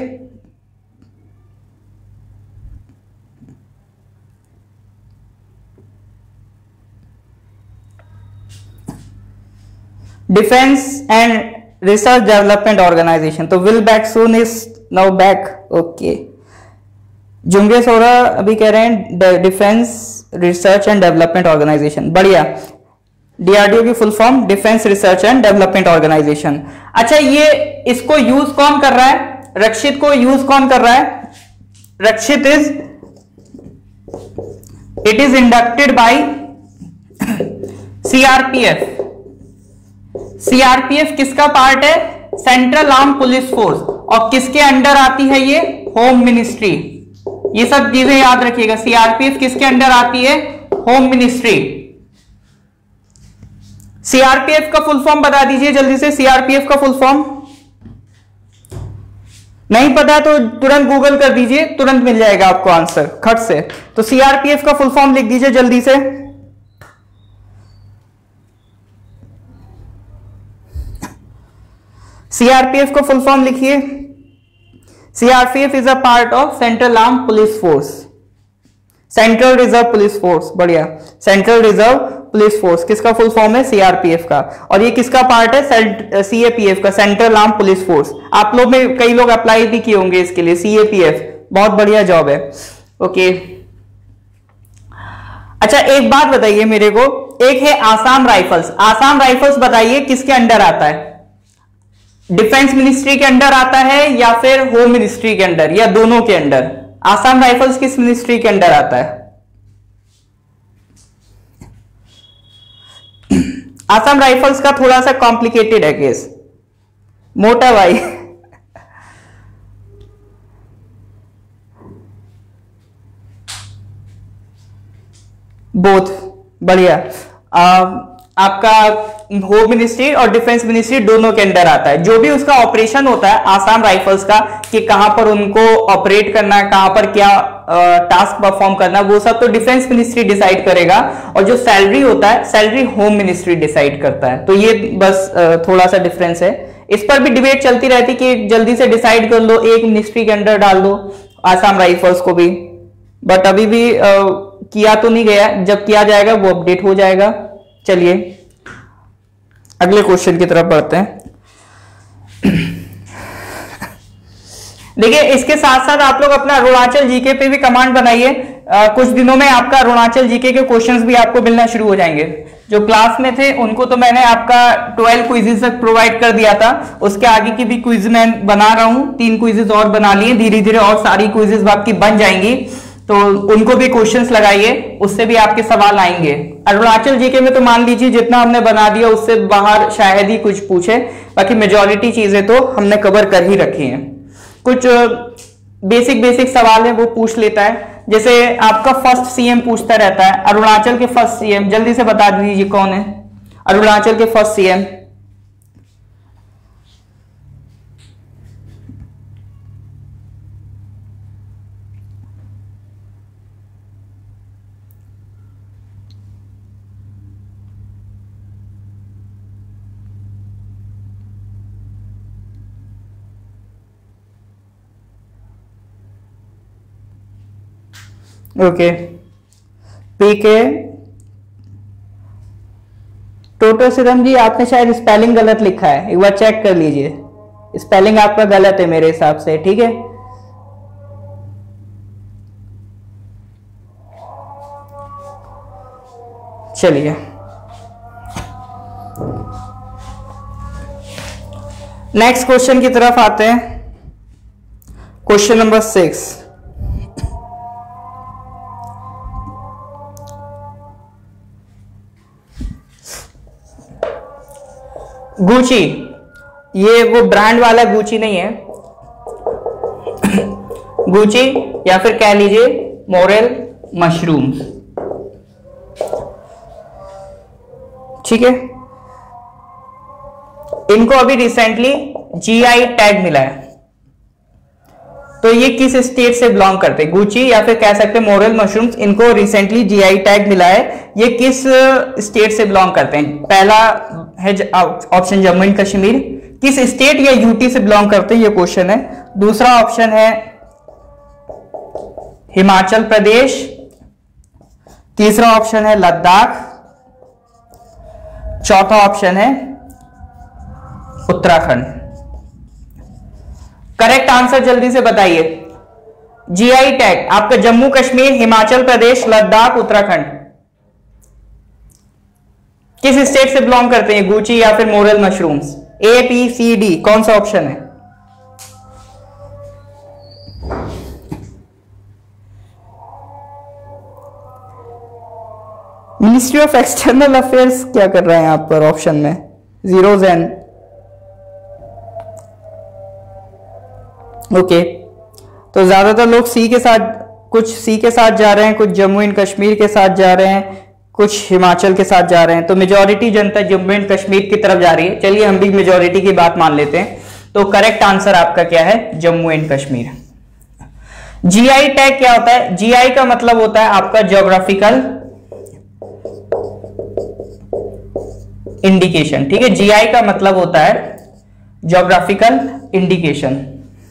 Defence and research development organisation. तो will back soon is now back. Okay, जुंगेस हो रहा अभी कह रहे हैं defence research and development organisation. बढ़िया। डीआरडीओ की full form defence research and development organisation. अच्छा, ये इसको यूज कौन कर रहा है? रक्षित को यूज कौन कर रहा है? Rakshit it is inducted by CRPF. CRPF किसका पार्ट है? Central arm police force. और किसके अंडर आती है ये? Home ministry. ये सब चीजें याद रखिएगा। सीआरपीएफ किसके अंडर आती है? Home ministry. सीआरपीएफ का फुल फॉर्म बता दीजिए जल्दी से। सीआरपीएफ का फुल फॉर्म नहीं पता तो तुरंत गूगल कर दीजिए, तुरंत मिल जाएगा आपको आंसर खट से। तो सीआरपीएफ का फुल फॉर्म लिख दीजिए जल्दी से। सीआरपीएफ का फुल फॉर्म लिखिए। CRPF is a part of central arm police force, central reserve police force. बढ़िया, सेंट्रल रिजर्व पुलिस फोर्स किसका फुल फॉर्म है? सीआरपीएफ का। और ये किसका पार्ट है? सीएपीएफ का, सेंट्रल आर्म पुलिस फोर्स। आप लोग में कई लोग अप्लाई भी किए होंगे इसके लिए। सीएपीएफ बहुत बढ़िया जॉब है। ओके, अच्छा एक बात बताइए मेरे को, एक है आसाम राइफल्स। आसाम राइफल्स बताइए किसके अंडर आता है? डिफेंस मिनिस्ट्री के अंडर आता है या फिर होम मिनिस्ट्री के अंडर, या दोनों के अंडर? आसाम राइफल्स किस मिनिस्ट्री के अंडर आता है? आसाम राइफल्स का थोड़ा सा कॉम्प्लिकेटेड है केस, मोटा भाई। बोथ। बढ़िया। आपका होम मिनिस्ट्री और डिफेंस मिनिस्ट्री दोनों के अंडर आता है। जो भी उसका ऑपरेशन होता है आसाम राइफल्स का, कि कहां पर उनको ऑपरेट करना है, कहां पर क्या टास्क परफॉर्म करना, वो सब तो डिफेंस मिनिस्ट्री डिसाइड करेगा। और जो सैलरी होता है, सैलरी होम मिनिस्ट्री डिसाइड करता है। तो ये बस थोड़ा सा डिफरेंस है। इस पर भी डिबेट चलती रहती कि जल्दी से डिसाइड कर लो, एक मिनिस्ट्री के अंडर डाल दो आसाम राइफल्स को भी, बट अभी भी किया तो नहीं गया। जब किया जाएगा वो अपडेट हो जाएगा। चलिए अगले क्वेश्चन की तरफ बढ़ते हैं। देखिए, इसके साथ साथ आप लोग अपना अरुणाचल जीके पे भी कमांड बनाइए। कुछ दिनों में आपका अरुणाचल जीके के क्वेश्चंस भी आपको मिलना शुरू हो जाएंगे। जो क्लास में थे उनको तो मैंने आपका 12 क्विजेस तक प्रोवाइड कर दिया था, उसके आगे की भी क्विज मैं बना रहा हूं, 3 क्विजेस और बना लिए, धीरे धीरे और सारी क्विजेस आपकी बन जाएंगी, तो उनको भी क्वेश्चंस लगाइए, उससे भी आपके सवाल आएंगे। अरुणाचल जीके में तो मान लीजिए जितना हमने बना दिया उससे बाहर शायद ही कुछ पूछे, बाकी मेजॉरिटी चीजें तो हमने कवर कर ही रखी हैं। कुछ बेसिक सवाल है वो पूछ लेता है, जैसे आपका फर्स्ट सीएम पूछता रहता है, अरुणाचल के फर्स्ट सीएम जल्दी से बता दीजिए कौन है अरुणाचल के फर्स्ट सीएम। ओके, पीके टोटोसिरम जी, आपने शायद स्पेलिंग गलत लिखा है, एक बार चेक कर लीजिए, स्पेलिंग आपका गलत है मेरे हिसाब से, ठीक है। चलिए नेक्स्ट क्वेश्चन की तरफ आते हैं। क्वेश्चन नंबर 6, गुची, ये वो ब्रांड वाला गुची नहीं है, गुची या फिर कह लीजिए मोरेल मशरूम्स, ठीक है। इनको अभी रिसेंटली जीआई टैग मिला है, तो ये किस स्टेट से बिलोंग करते हैं? गुची या फिर कह सकते हैं मोरेल मशरूम्स, इनको रिसेंटली जीआई टैग मिला है, ये किस स्टेट से बिलोंग करते हैं? पहला है ऑप्शन जम्मू एंड कश्मीर, किस स्टेट या यूटी से बिलोंग करते हैं ये क्वेश्चन है। दूसरा ऑप्शन है हिमाचल प्रदेश, तीसरा ऑप्शन है लद्दाख, चौथा ऑप्शन है उत्तराखंड। करेक्ट आंसर जल्दी से बताइए। जीआई टैग आपका जम्मू कश्मीर, हिमाचल प्रदेश, लद्दाख, उत्तराखंड, किस स्टेट से बिलोंग करते हैं गुची या फिर morel mushrooms? A, B, C, D, कौन सा ऑप्शन है? मिनिस्ट्री ऑफ एक्सटर्नल अफेयर्स क्या कर रहे हैं आप पर ऑप्शन में? जीरोज एंड ओके, तो ज्यादातर लोग सी के साथ, कुछ सी के साथ जा रहे हैं, कुछ जम्मू एंड कश्मीर के साथ जा रहे हैं, कुछ हिमाचल के साथ जा रहे हैं, तो majority Janata Jammu and Kashmir की तरफ जा रही है। चलिए हम भी मेजॉरिटी की बात मान लेते हैं, तो करेक्ट आंसर आपका क्या है? Jammu and Kashmir. GI tag क्या होता है? जीआई का मतलब होता है आपका ज्योग्राफिकल इंडिकेशन, ठीक है। जीआई का मतलब होता है ज्योग्राफिकल इंडिकेशन।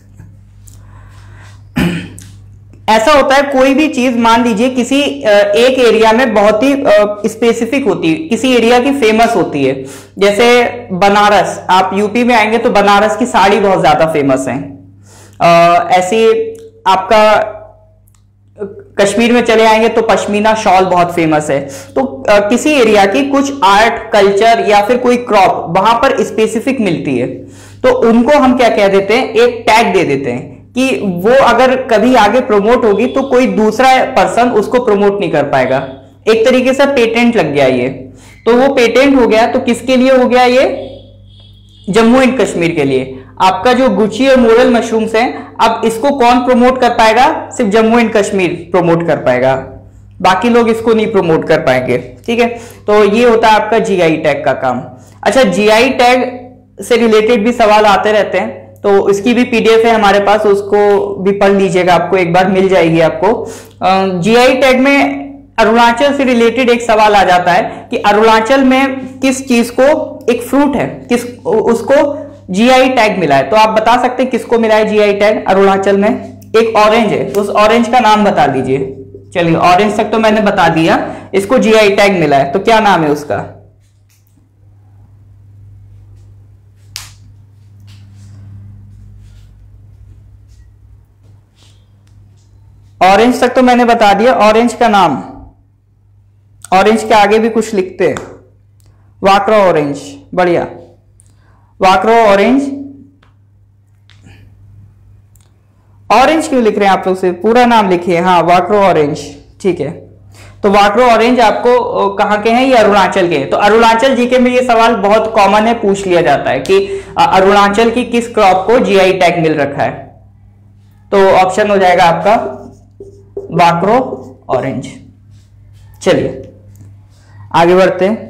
ऐसा होता है कोई भी चीज, मान लीजिए किसी एक एरिया में बहुत ही स्पेसिफिक होती है, किसी एरिया की फेमस होती है, जैसे बनारस, आप यूपी में आएंगे तो बनारस की साड़ी बहुत ज्यादा फेमस है। ऐसे आपका कश्मीर में चले आएंगे तो पश्मीना शॉल बहुत फेमस है। तो किसी एरिया की कुछ आर्ट, कल्चर या फिर कोई क्रॉप वहां पर स्पेसिफिक मिलती है, तो उनको हम क्या कह देते हैं? एक टैग दे देते हैं कि वो अगर कभी आगे प्रमोट होगी तो कोई दूसरा पर्सन उसको प्रमोट नहीं कर पाएगा। एक तरीके से पेटेंट लग गया ये, तो वो पेटेंट हो गया। तो किसके लिए हो गया ये? जम्मू एंड कश्मीर के लिए। आपका जो गुची और मोरेल मशरूम्स हैं, अब इसको कौन प्रमोट कर पाएगा? सिर्फ जम्मू एंड कश्मीर प्रमोट कर पाएगा, बाकी लोग इसको नहीं प्रमोट कर पाएंगे, ठीक है। तो ये होता है आपका जीआई टैग का काम। अच्छा, जीआई टैग से रिलेटेड भी सवाल आते रहते हैं, तो इसकी भी पीडीएफ है हमारे पास, उसको भी पढ़ लीजिएगा, आपको एक बार मिल जाएगी आपको। जीआई टैग में अरुणाचल से रिलेटेड एक सवाल आ जाता है कि अरुणाचल में किस चीज को, एक फ्रूट है, किस उसको जीआई टैग मिला है, तो आप बता सकते हैं किसको मिला है जीआई टैग अरुणाचल में? एक ऑरेंज है, तो उस ऑरेंज का नाम बता दीजिए। चलिए, ऑरेंज तक तो मैंने बता दिया, इसको जीआई टैग मिला है, तो क्या नाम है उसका? ऑरेंज तक तो मैंने बता दिया। ऑरेंज का नाम, ऑरेंज के आगे भी कुछ लिखते हैं, वाक्रो ऑरेंज, बढ़िया, वाक्रो ऑरेंज। ऑरेंज क्यों लिख रहे हैं आप लोग? से पूरा नाम लिखिए। हाँ, वाक्रो ऑरेंज, ठीक है। तो वाक्रो ऑरेंज आपको कहाँ के हैं? ये अरुणाचल के हैं। तो अरुणाचल जीके में ये सवाल बहुत कॉमन है, पूछ लिया जाता है कि अरुणाचल की किस क्रॉप को जीआई टैग मिल रखा है। तो ऑप्शन हो जाएगा आपका वाक्रो ऑरेंज। चलिए आगे बढ़ते हैं।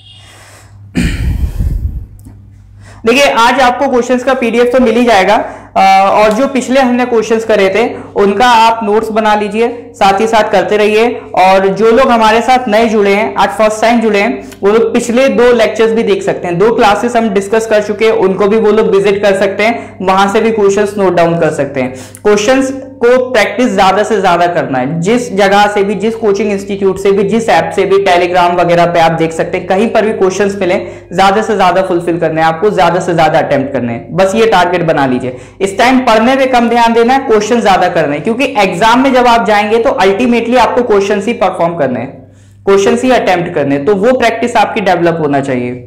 देखिए, आज आपको क्वेश्चंस का पीडीएफ तो मिल ही जाएगा, और जो पिछले हमने क्वेश्चंस करे थे उनका आप नोट्स बना लीजिए, साथ ही साथ करते रहिए। और जो लोग हमारे साथ नए जुड़े हैं, आज फर्स्ट टाइम जुड़े हैं, वो लोग पिछले 2 लेक्चर्स भी देख सकते हैं। 2 क्लासेस हम डिस्कस कर चुके हैं, उनको भी वो लोग विजिट कर सकते हैं, वहां से भी क्वेश्चंस नोट डाउन कर सकते हैं। क्वेश्चंस को प्रैक्टिस ज्यादा से ज्यादा करना है। जिस जगह से भी, जिस कोचिंग इंस्टीट्यूट से भी, जिस ऐप से भी, टेलीग्राम वगैरह पे आप देख सकते हैं, कहीं पर भी क्वेश्चंस मिले, ज्यादा से ज्यादा फुलफिल करने हैं आपको, ज्यादा से ज्यादा अटेम्प्ट करने हैं। बस ये टारगेट बना लीजिए। इस टाइम पढ़ने पे कम ध्यान देना है, क्वेश्चन ज्यादा करने हैं, क्योंकि एग्जाम में जब आप जाएंगे तो अल्टीमेटली आपको क्वेश्चन ही परफॉर्म करने हैं, क्वेश्चन ही अटेम्प्ट करने हैं। तो वो प्रैक्टिस आपकी डेवलप होना चाहिए।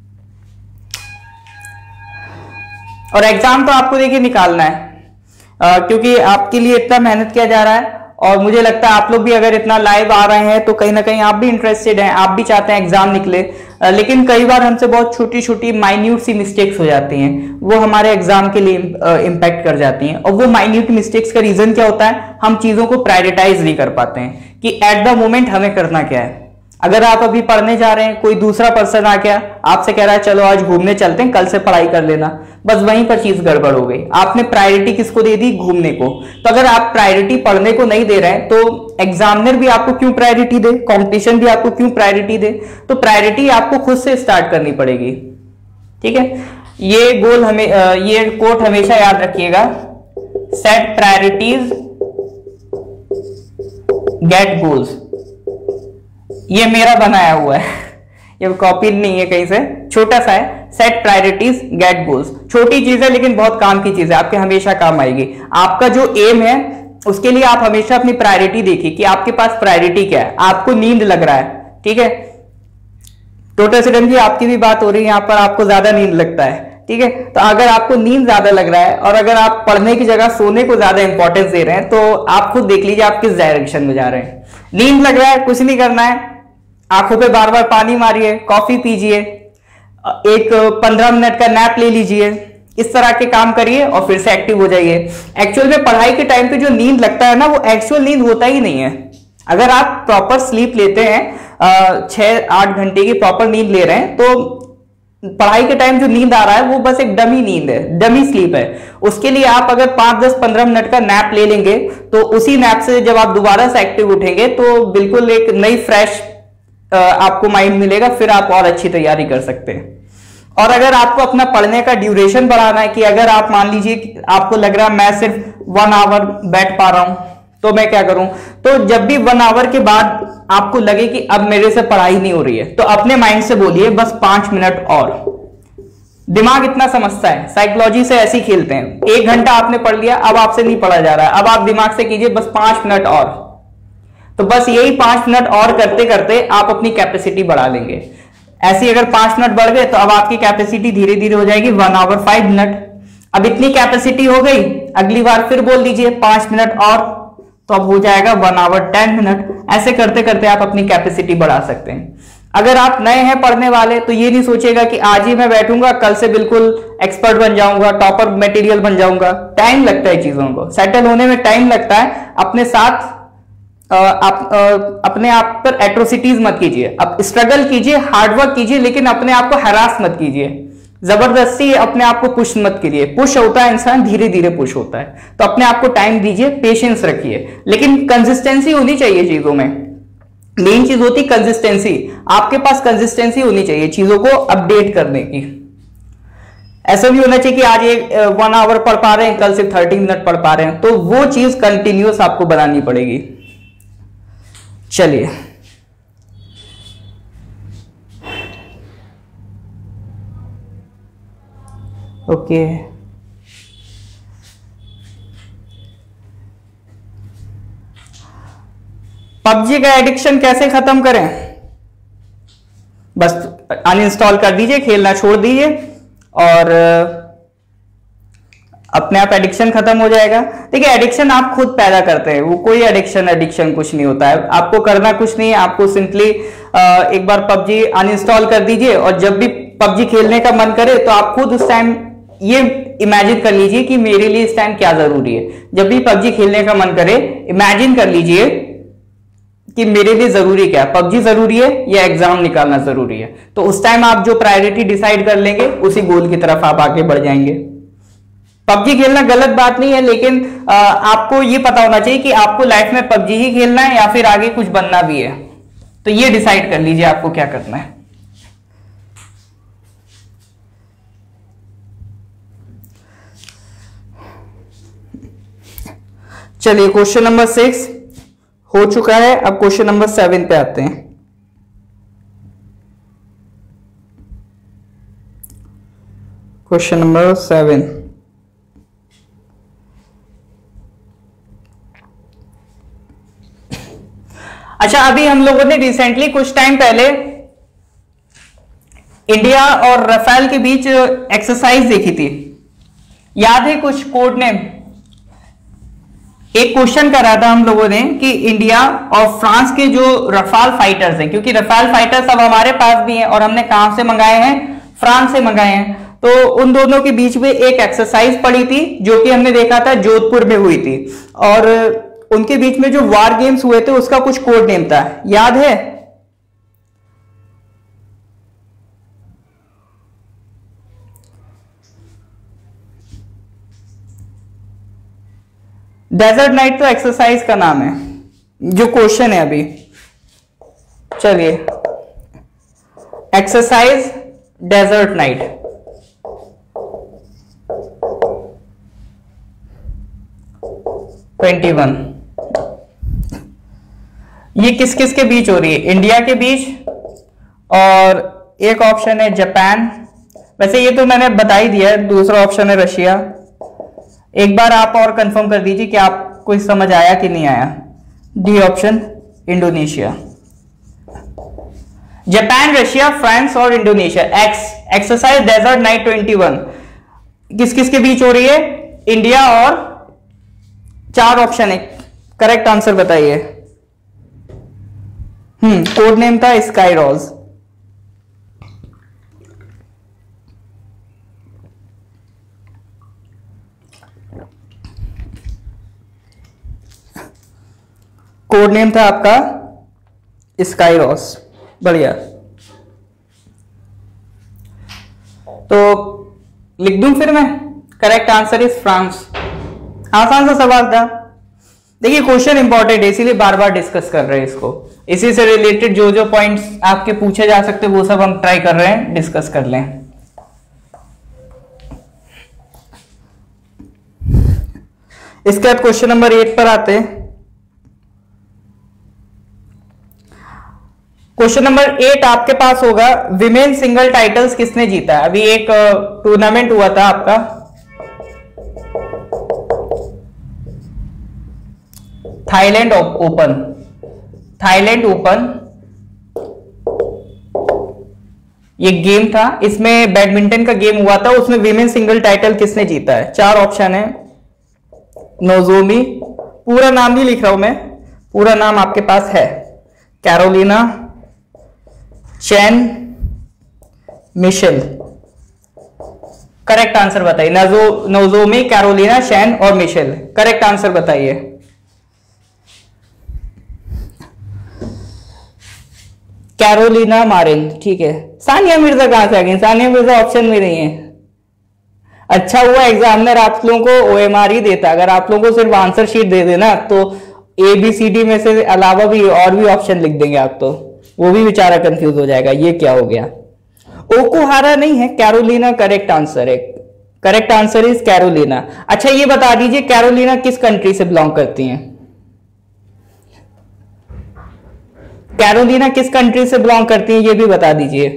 और एग्जाम तो आपको देखिए निकालना है, क्योंकि आपके लिए इतना मेहनत किया जा रहा है। और मुझे लगता है आप लोग भी अगर इतना लाइव आ रहे हैं तो कहीं ना कहीं आप भी इंटरेस्टेड हैं, आप भी चाहते हैं एग्जाम निकले। लेकिन कई बार हमसे बहुत छोटी छोटी माइन्यूट सी मिस्टेक्स हो जाती हैं, वो हमारे एग्जाम के लिए इंपैक्ट कर जाती हैं। और वो माइन्यूट मिस्टेक्स का रीजन क्या होता है? हम चीजों को प्रायोरिटाइज नहीं कर पाते हैं कि एट द मोमेंट हमें करना क्या है। अगर आप अभी पढ़ने जा रहे हैं, कोई दूसरा पर्सन आ गया आपसे कह रहा है चलो आज घूमने चलते हैं, कल से पढ़ाई कर लेना, बस वहीं पर चीज गड़बड़ हो गई। आपने प्रायोरिटी किसको दे दी? घूमने को। तो अगर आप प्रायोरिटी पढ़ने को नहीं दे रहे हैं तो एग्जामिनर भी आपको क्यों प्रायोरिटी दे, कंपटीशन भी आपको क्यों प्रायोरिटी दे? तो प्रायोरिटी आपको खुद से स्टार्ट करनी पड़ेगी, ठीक है। ये गोल हमें, ये कोट हमेशा याद रखिएगा, सेट प्रायोरिटीज गेट गोल्स। ये मेरा बनाया हुआ है, ये कॉपी नहीं है कहीं से, छोटा सा है। सेट प्रायोरिटीज गेट गोल्स, छोटी चीज है लेकिन बहुत काम की चीज है, आपके हमेशा काम आएगी। आपका जो एम है उसके लिए आप हमेशा अपनी प्रायोरिटी देखिए कि आपके पास प्रायोरिटी क्या है। आपको नींद लग रहा है, ठीक है, टोटल स्टूडेंट की आपकी भी बात हो रही है यहाँ पर, आपको ज्यादा नींद लगता है, ठीक है। तो अगर आपको नींद ज्यादा लग रहा है और अगर आप पढ़ने की जगह सोने को ज्यादा इंपॉर्टेंस दे रहे हैं, तो आप खुद देख लीजिए आप किस डायरेक्शन में जा रहे हैं। नींद लग रहा है, कुछ नहीं करना है, आंखों पे बार बार पानी मारिए, कॉफी पीजिए, एक 15 मिनट का नैप ले लीजिए, इस तरह के काम करिए और फिर से एक्टिव हो जाइए। एक्चुअल में पढ़ाई के टाइम पे जो नींद लगता है ना, वो एक्चुअल नींद होता ही नहीं है। अगर आप प्रॉपर स्लीप लेते हैं, 6-8 घंटे की प्रॉपर नींद ले रहे हैं, तो पढ़ाई के टाइम जो नींद आ रहा है वो बस एक डमी नींद है, डमी स्लीप है। उसके लिए आप अगर 5-10-15 मिनट का नैप ले लेंगे तो उसी नैप से जब आप दोबारा से एक्टिव उठेंगे तो बिल्कुल एक नई फ्रेश आपको माइंड मिलेगा, फिर आप और अच्छी तैयारी कर सकते हैं। और अगर आपको अपना पढ़ने का ड्यूरेशन बढ़ाना है, कि अगर आप मान लीजिए आपको लग रहा है मैं सिर्फ 1 आवर बैठ पा रहा हूं तो मैं क्या करूं, तो जब भी 1 आवर के बाद आपको लगे कि अब मेरे से पढ़ाई नहीं हो रही है, तो अपने माइंड से बोलिए बस 5 मिनट और। दिमाग इतना समझता है, साइकोलॉजी से ऐसे ही खेलते हैं। 1 घंटा आपने पढ़ लिया, अब आपसे नहीं पढ़ा जा रहा है, अब आप दिमाग से कीजिए बस 5 मिनट और। तो बस यही 5 मिनट और करते करते आप अपनी कैपेसिटी बढ़ा लेंगे। ऐसे अगर 5 मिनट बढ़ गए तो अब आपकी कैपेसिटी धीरे धीरे हो जाएगी 1 आवर 5 मिनट। अब इतनी कैपेसिटी हो गई, अगली बार फिर बोल दीजिए 5 मिनट और, तो अब हो जाएगा 1 आवर 10 मिनट। ऐसे करते करते आप अपनी कैपेसिटी बढ़ा सकते हैं। अगर आप नए हैं पढ़ने वाले तो ये नहीं सोचेगा कि आज ही मैं बैठूंगा कल से बिल्कुल एक्सपर्ट बन जाऊंगा, टॉपर मटेरियल बन जाऊंगा। टाइम लगता है चीजों को सेटल होने में, टाइम लगता है। अपने साथ अपने आप पर एट्रोसिटीज मत कीजिए, आप स्ट्रगल कीजिए, हार्डवर्क कीजिए, लेकिन अपने आप को हरास मत कीजिए, जबरदस्ती अपने आप को पुश मत कीजिए। पुश होता है इंसान, धीरे धीरे पुश होता है। तो अपने आप को टाइम दीजिए, पेशेंस रखिए, लेकिन कंसिस्टेंसी होनी चाहिए चीजों में। मेन चीज होती कंसिस्टेंसी, आपके पास कंसिस्टेंसी होनी चाहिए चीजों को अपडेट करने की। ऐसा भी होना चाहिए कि आज 1 आवर पढ़ पा रहे हैं, कल सिर्फ 30 मिनट पढ़ पा रहे हैं, तो वो चीज कंटिन्यूअस आपको बनानी पड़ेगी। चलिए ओके, पबजी का एडिक्शन कैसे खत्म करें? बस अनइंस्टॉल कर दीजिए, खेलना छोड़ दीजिए और अपने आप एडिक्शन खत्म हो जाएगा। देखिए एडिक्शन आप खुद पैदा करते हैं, वो कोई एडिक्शन कुछ नहीं होता है। आपको करना कुछ नहीं है, आपको सिंपली एक बार पबजी अनइंस्टॉल कर दीजिए और जब भी पबजी खेलने का मन करे तो आप खुद उस टाइम ये इमेजिन कर लीजिए कि मेरे लिए इस टाइम क्या जरूरी है। जब भी पबजी खेलने का मन करे इमेजिन कर लीजिए कि मेरे लिए जरूरी क्या है, पबजी जरूरी है या एग्जाम निकालना जरूरी है। तो उस टाइम आप जो प्रायोरिटी डिसाइड कर लेंगे उसी गोल की तरफ आप आगे बढ़ जाएंगे। पबजी खेलना गलत बात नहीं है, लेकिन आपको ये पता होना चाहिए कि आपको लाइफ में पबजी ही खेलना है या फिर आगे कुछ बनना भी है। तो ये डिसाइड कर लीजिए आपको क्या करना है। चलिए क्वेश्चन नंबर 6 हो चुका है, अब क्वेश्चन नंबर 7 पे आते हैं। क्वेश्चन नंबर 7, अच्छा अभी हम लोगों ने रिसेंटली कुछ टाइम पहले इंडिया और राफेल के बीच एक्सरसाइज देखी थी, याद है कुछ कोड नेम? एक क्वेश्चन करा था हम लोगों ने कि इंडिया और फ्रांस के जो रफाल फाइटर्स हैं, क्योंकि रफाल फाइटर्स अब हमारे पास भी हैं और हमने कहां से मंगाए हैं? फ्रांस से मंगाए हैं। तो उन दोनों के बीच में एक एक्सरसाइज पड़ी थी जो कि हमने देखा था जोधपुर में हुई थी, और उनके बीच में जो वार गेम्स हुए थे उसका कुछ कोड नेम था, याद है? डेजर्ट नाइट तो एक्सरसाइज का नाम है, जो क्वेश्चन है अभी। चलिए एक्सरसाइज डेजर्ट नाइट, ये किस किस के बीच हो रही है? इंडिया के बीच, और एक ऑप्शन है जापान, वैसे ये तो मैंने बता ही दिया है। दूसरा ऑप्शन है रशिया। एक बार आप और कंफर्म कर दीजिए कि आपको समझ आया कि नहीं आया। D option Indonesia. Japan, Russia, France और इंडोनेशिया। एक्सरसाइज डेजर्ट नाइट 21 किस किस के बीच हो रही है? इंडिया और 4 ऑप्शन है, करेक्ट आंसर बताइए। कोड नेम था स्काई रोज। कोड नेम था आपका स्काई रॉस। बढ़िया, तो लिख दूं फिर मैं? Correct answer is France. आसान सा सवाल था। देखिए क्वेश्चन इंपॉर्टेंट है, इसीलिए बार बार डिस्कस कर रहे हैं इसको। इसी से रिलेटेड जो जो पॉइंट्स आपके पूछे जा सकते हैं वो सब हम ट्राई कर रहे हैं, डिस्कस कर लें। इसके बाद क्वेश्चन नंबर 8 पर आते हैं। क्वेश्चन नंबर 8 आपके पास होगा, विमेन सिंगल टाइटल्स किसने जीता? अभी एक टूर्नामेंट हुआ था आपका, थाईलैंड ओपन। थाईलैंड ओपन ये गेम था, इसमें बैडमिंटन का गेम हुआ था, उसमें विमेन सिंगल टाइटल किसने जीता है? 4 ऑप्शन है। नोजोमी, पूरा नाम नहीं लिख रहा हूं मैं, पूरा नाम आपके पास है। Carolina, Chan, Michelle. Correct answer बताइए। नोजोमी, कैरोलिना, चैन और मिशेल। करेक्ट आंसर बताइए। कैरोलिना मारिन, ठीक है। सानिया मिर्जा कहां से आ गई? सानिया मिर्जा ऑप्शन में नहीं है। अच्छा हुआ एग्जामिनर आप लोगों को OMR ही देता, अगर आप लोगों को सिर्फ आंसर शीट दे देना तो ABCD में से अलावा भी और भी ऑप्शन लिख देंगे आप, तो वो भी बेचारा कंफ्यूज हो जाएगा, ये क्या हो गया। ओकुहारा नहीं है, कैरोलिना करेक्ट आंसर है। Correct answer is Carolina. अच्छा ये बता दीजिए कैरोलिना किस कंट्री से बिलोंग करती हैं? कैरोलिना किस कंट्री से बिलोंग करती हैं ये भी बता दीजिए।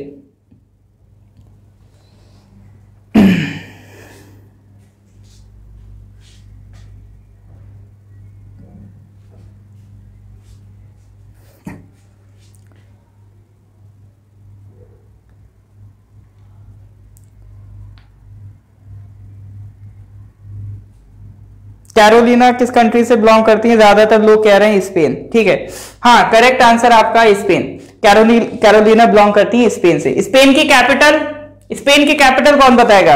कैरोलिना किस कंट्री से बिलोंग करती है? ज्यादातर लोग कह रहे हैं स्पेन। ठीक है, हाँ करेक्ट आंसर आपका स्पेन। कैरोलिना बिलोंग करती है स्पेन से। स्पेन की कैपिटल कौन बताएगा?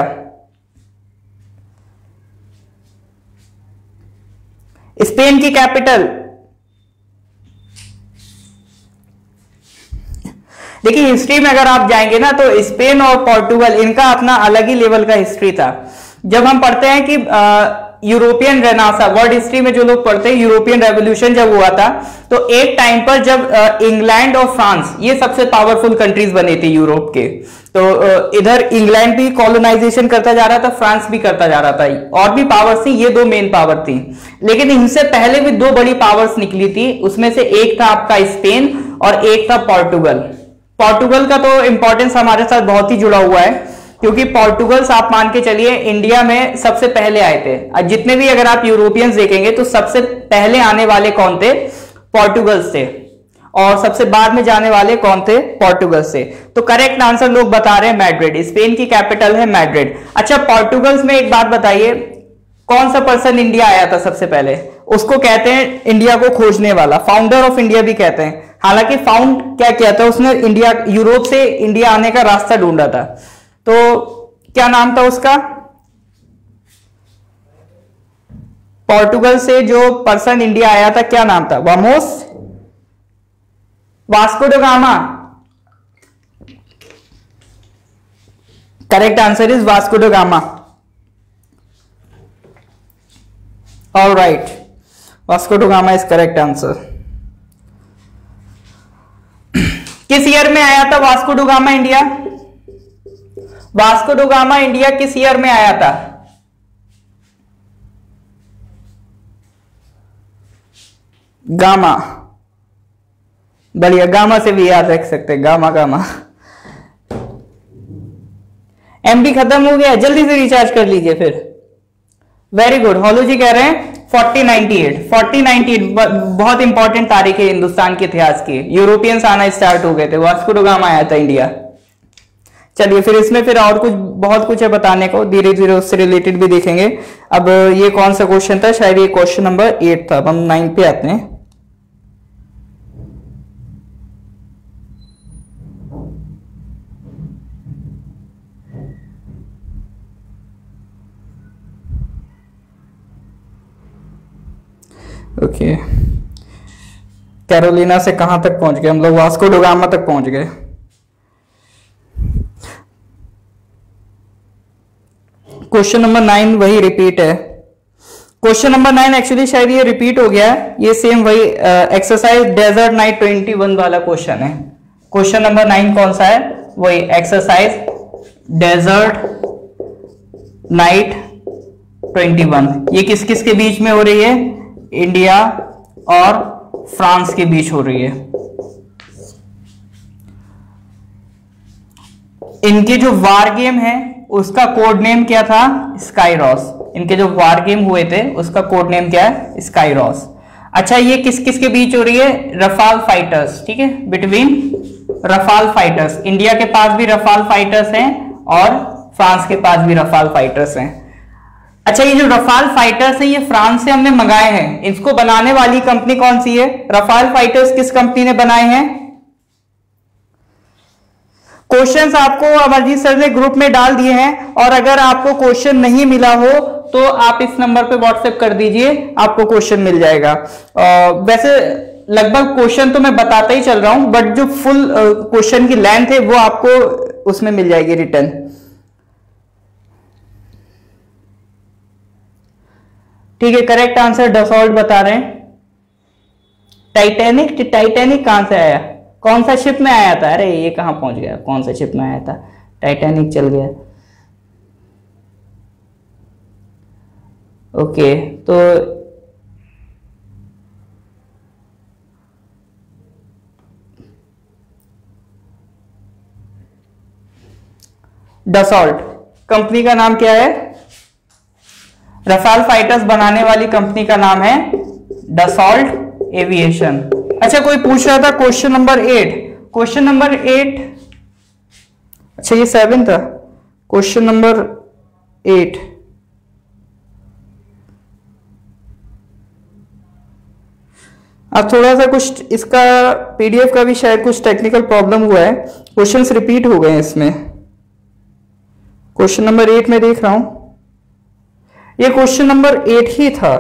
स्पेन की कैपिटल, देखिए हिस्ट्री में अगर आप जाएंगे ना तो स्पेन और पोर्टुगल इनका अपना अलग ही लेवल का हिस्ट्री था। जब हम पढ़ते हैं कि यूरोपियन रेनासा, वर्ल्ड हिस्ट्री में जो लोग पढ़ते हैं यूरोपियन रेवोल्यूशन जब हुआ था तो एक टाइम पर जब इंग्लैंड और फ्रांस ये सबसे पावरफुल कंट्रीज बने थे यूरोप के, तो इधर इंग्लैंड भी कॉलोनाइजेशन करता जा रहा था, फ्रांस भी करता जा रहा था, और भी पावर्स थी, ये दो मेन पावर थी। लेकिन इनसे पहले भी दो बड़ी पावर्स निकली थी, उसमें से एक था आपका स्पेन और एक था पोर्टुगल। पोर्टुगल का तो इंपॉर्टेंस हमारे साथ बहुत ही जुड़ा हुआ है, क्योंकि पोर्टुगल्स आप मान के चलिए इंडिया में सबसे पहले आए थे। जितने भी अगर आप यूरोपियंस देखेंगे तो सबसे पहले आने वाले कौन थे? पोर्टुगल्स थे, और सबसे बाद में जाने वाले कौन थे? पोर्टुगल से। तो करेक्ट आंसर लोग बता रहे हैं मैड्रिड, स्पेन की कैपिटल है मैड्रिड। अच्छा, पोर्टुगल्स में एक बात बताइए, कौन सा पर्सन इंडिया आया था सबसे पहले? उसको कहते हैं इंडिया को खोजने वाला, फाउंडर ऑफ इंडिया भी कहते हैं। हालांकि फाउंड क्या किया था उसने? इंडिया, यूरोप से इंडिया आने का रास्ता ढूंढा था। तो क्या नाम था उसका? पोर्टुगल से जो पर्सन इंडिया आया था क्या नाम था? Vasco da Gama. Correct answer is Vasco da Gama. All right, Vasco da Gama is correct answer. किस ईयर में आया था Vasco da Gama India? Vasco da Gama India किस ईयर में आया था? गामा, बढ़िया, गामा से भी याद रख सकते हैं, गामा। एमबी खत्म हो गया, जल्दी से रिचार्ज कर लीजिए फिर। वेरी गुड, हॉलो जी कह रहे हैं 1498 बहुत इंपॉर्टेंट तारीख है हिंदुस्तान के इतिहास की। यूरोपियंस आना स्टार्ट हो गए थे, वास्को ड गामा आया था इंडिया। चलिए फिर इसमें फिर और कुछ बहुत कुछ है बताने को, धीरे धीरे उससे रिलेटेड भी देखेंगे। अब ये कौन सा क्वेश्चन था? शायद ये क्वेश्चन नंबर 8 था। अब हम 9 पे आते हैं। ओके, कैरोलिना से कहां तक पहुंच गए हम लोग? वास्को ड गामा तक पहुंच गए। क्वेश्चन नंबर 9 वही रिपीट है। क्वेश्चन नंबर 9 एक्चुअली शायद ये रिपीट हो गया है, ये सेम वही एक्सरसाइज डेजर्ट नाइट 21 वाला क्वेश्चन है। क्वेश्चन नंबर 9 कौन सा है? वही एक्सरसाइज डेजर्ट नाइट 21। ये किस किस के बीच में हो रही है? इंडिया और फ्रांस के बीच हो रही है। इनके जो वार गेम है उसका कोड नेम क्या था? स्काईरॉस। इनके जो वार गेम हुए थे उसका कोड नेम क्या है? स्काईरॉस। अच्छा, ये किस किस के बीच हो रही है? रफाल फाइटर्स, ठीक है, बिटवीन रफाल फाइटर्स। इंडिया के पास भी रफाल फाइटर्स हैं और फ्रांस के पास भी रफाल फाइटर्स हैं। अच्छा, ये जो रफाल फाइटर्स हैं ये फ्रांस से हमने मंगाए हैं। इसको बनाने वाली कंपनी कौन सी है? रफाल फाइटर्स किस कंपनी ने बनाए हैं? क्वेश्चंस आपको अमरजीत सर ने ग्रुप में डाल दिए हैं, और अगर आपको क्वेश्चन नहीं मिला हो तो आप इस नंबर पे व्हाट्सएप कर दीजिए, आपको क्वेश्चन मिल जाएगा। वैसे लगभग क्वेश्चन तो मैं बताता ही चल रहा हूं, बट जो फुल क्वेश्चन की लेंथ है वो आपको उसमें मिल जाएगी रिटर्न। ठीक है, करेक्ट आंसर डसॉल्ट बता रहे हैं। टाइटैनिक कहां से आया? कौन सा शिप में आया था? अरे ये कहां पहुंच गया? कौन सा शिप में आया था? टाइटैनिक चल गया। ओके, तो डसॉल्ट कंपनी का नाम क्या है? रफाल फाइटर्स बनाने वाली कंपनी का नाम है डसॉल्ट एविएशन। अच्छा, कोई पूछ रहा था क्वेश्चन नंबर 8। क्वेश्चन नंबर 8, अच्छा ये 7 था। क्वेश्चन नंबर 8 अब थोड़ा सा कुछ इसका पीडीएफ का भी शायद कुछ टेक्निकल प्रॉब्लम हुआ है, क्वेश्चंस रिपीट हो गए हैं इसमें। क्वेश्चन नंबर 8 में देख रहा हूं, ये क्वेश्चन नंबर 8 ही था।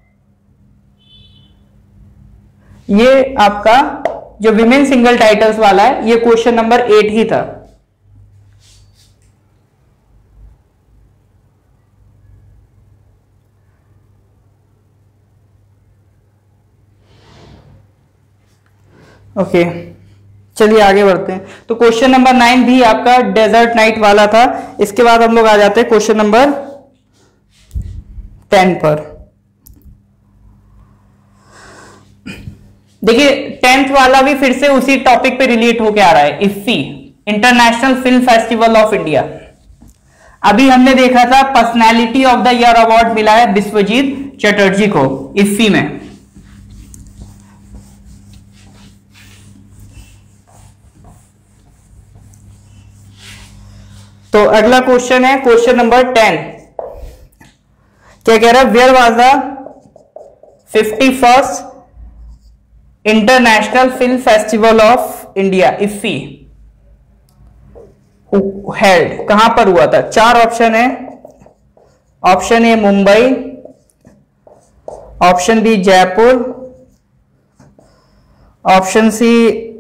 ये आपका जो विमेन सिंगल टाइटल्स वाला है, ये क्वेश्चन नंबर 8 ही था। ओके चलिए आगे बढ़ते हैं। तो क्वेश्चन नंबर 9 भी आपका डेजर्ट नाइट वाला था। इसके बाद हम लोग आ जाते हैं क्वेश्चन नंबर 10 पर। देखिए 10th वाला भी फिर से उसी टॉपिक पे रिलेट होके आ रहा है, IFFI International film festival of India. अभी हमने देखा था personality of the year award मिला है विश्वजीत चटर्जी को इफ्फी में। तो अगला क्वेश्चन है क्वेश्चन नंबर 10। क्या कह रहा है, where was the 51st international film festival of India IFFI held, कहां पर हुआ था? 4 ऑप्शन है। Option A Mumbai, option B Jaipur, option C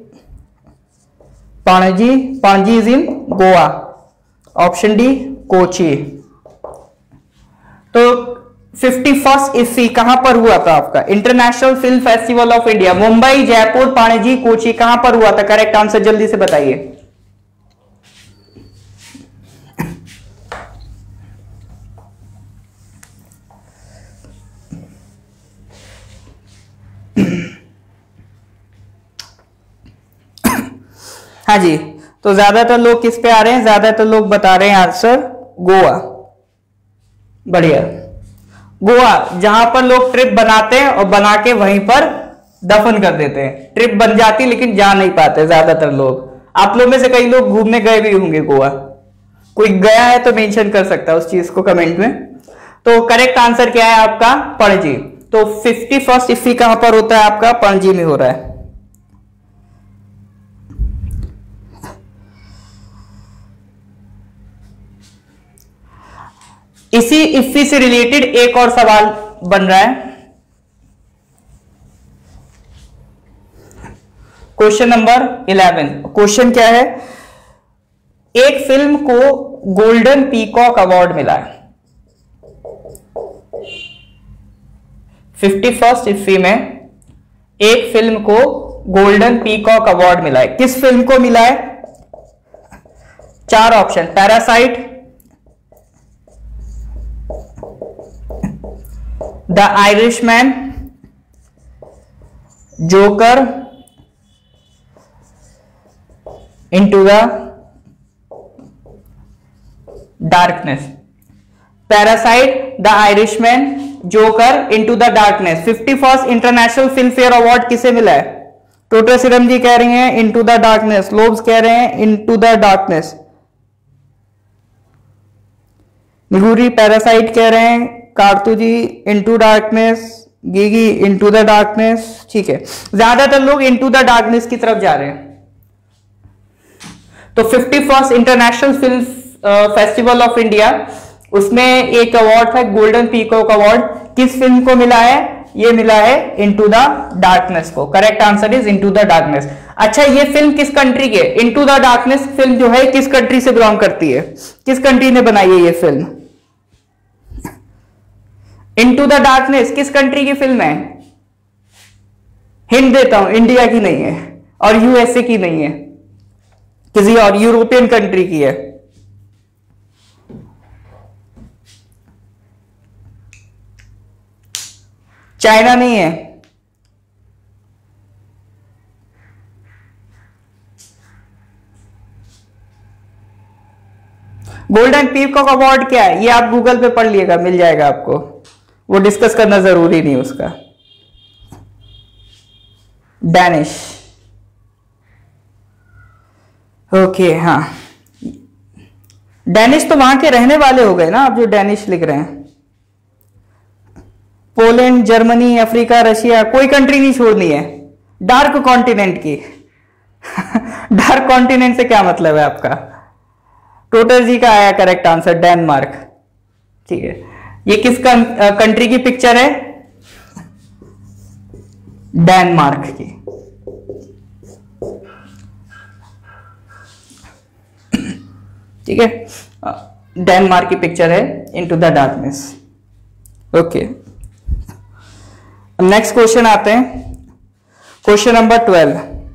Panaji is in Goa, option D Kochi. तो 51st इफ्फी कहां पर हुआ था आपका? International film festival of India, Mumbai, Jaipur, Panaji, Kochi, कहां पर हुआ था? करेक्ट आंसर जल्दी से बताइए। हाँ जी, तो ज्यादातर लोग किस पे आ रहे हैं? ज्यादातर लोग बता रहे हैं आंसर गोवा। बढ़िया, गोवा, जहां पर लोग ट्रिप बनाते हैं और बना के वहीं पर दफन कर देते हैं। ट्रिप बन जाती लेकिन जा नहीं पाते ज्यादातर लोग। आप लोग में से कई लोग घूमने गए भी होंगे गोवा, कोई गया है तो मेंशन कर सकता है उस चीज को कमेंट में। तो करेक्ट आंसर क्या है आपका? पणजी। तो 51st इफ्फी कहां पर होता है आपका? पणजी में हो रहा है। इसी इफ्फी से रिलेटेड एक और सवाल बन रहा है, क्वेश्चन नंबर 11। क्वेश्चन क्या है? एक फिल्म को गोल्डन पीकॉक अवार्ड मिला है 51st इफ्फी में। एक फिल्म को गोल्डन पीकॉक अवार्ड मिला है, किस फिल्म को मिला है? 4 option, Parasite, the Irishman, Joker, into the darkness. Parasite, the Irishman, Joker, into the darkness. 51st international film fair award किसे मिला है? टोटल सिरम जी कह रही हैं इनटू द डार्कनेस, लोब्स कह रहे हैं इनटू द डार्कनेस, निगूरी पैरासाइट कह रहे हैं, कारतू जी इनटू डार्कनेस, गीगी इनटू द डार्कनेस। ठीक है, ज्यादातर लोग इनटू द डार्कनेस की तरफ जा रहे हैं। तो 51st international film festival of India, उसमें एक अवार्ड था गोल्डन पीकॉक अवार्ड, किस फिल्म को मिला है? ये मिला है इनटू द डार्कनेस को। Correct answer is into the darkness. अच्छा, ये फिल्म किस कंट्री के? इनटू द डार्कनेस फिल्म जो है किस कंट्री से बिलोंग करती है? किस कंट्री ने बनाई है ये फिल्म? इनटू द डार्कनेस किस कंट्री की फिल्म है? हिंट देता हूं, इंडिया की नहीं है और यूएसए की नहीं है, किसी और यूरोपियन कंट्री की है। चाइना नहीं है। गोल्डन पीकॉक अवार्ड क्या है? ये आप गूगल पे पढ़ लिएगा, मिल जाएगा आपको, वो डिस्कस करना जरूरी नहीं उसका। डैनिश, ओके, हाँ, डैनिश तो वहां के रहने वाले हो गए ना आप, जो डैनिश लिख रहे हैं। पोलैंड, जर्मनी, अफ्रीका, रशिया, कोई कंट्री नहीं छोड़नी है। डार्क कॉन्टिनेंट की डार्क कॉन्टिनेंट से क्या मतलब है आपका? टोटर जी का आया करेक्ट आंसर, डेनमार्क। ठीक है, ये किस कंट्री की पिक्चर है? डेनमार्क की। ठीक है, डेनमार्क की पिक्चर है into the darkness. Okay, next question आते हैं, question number 12।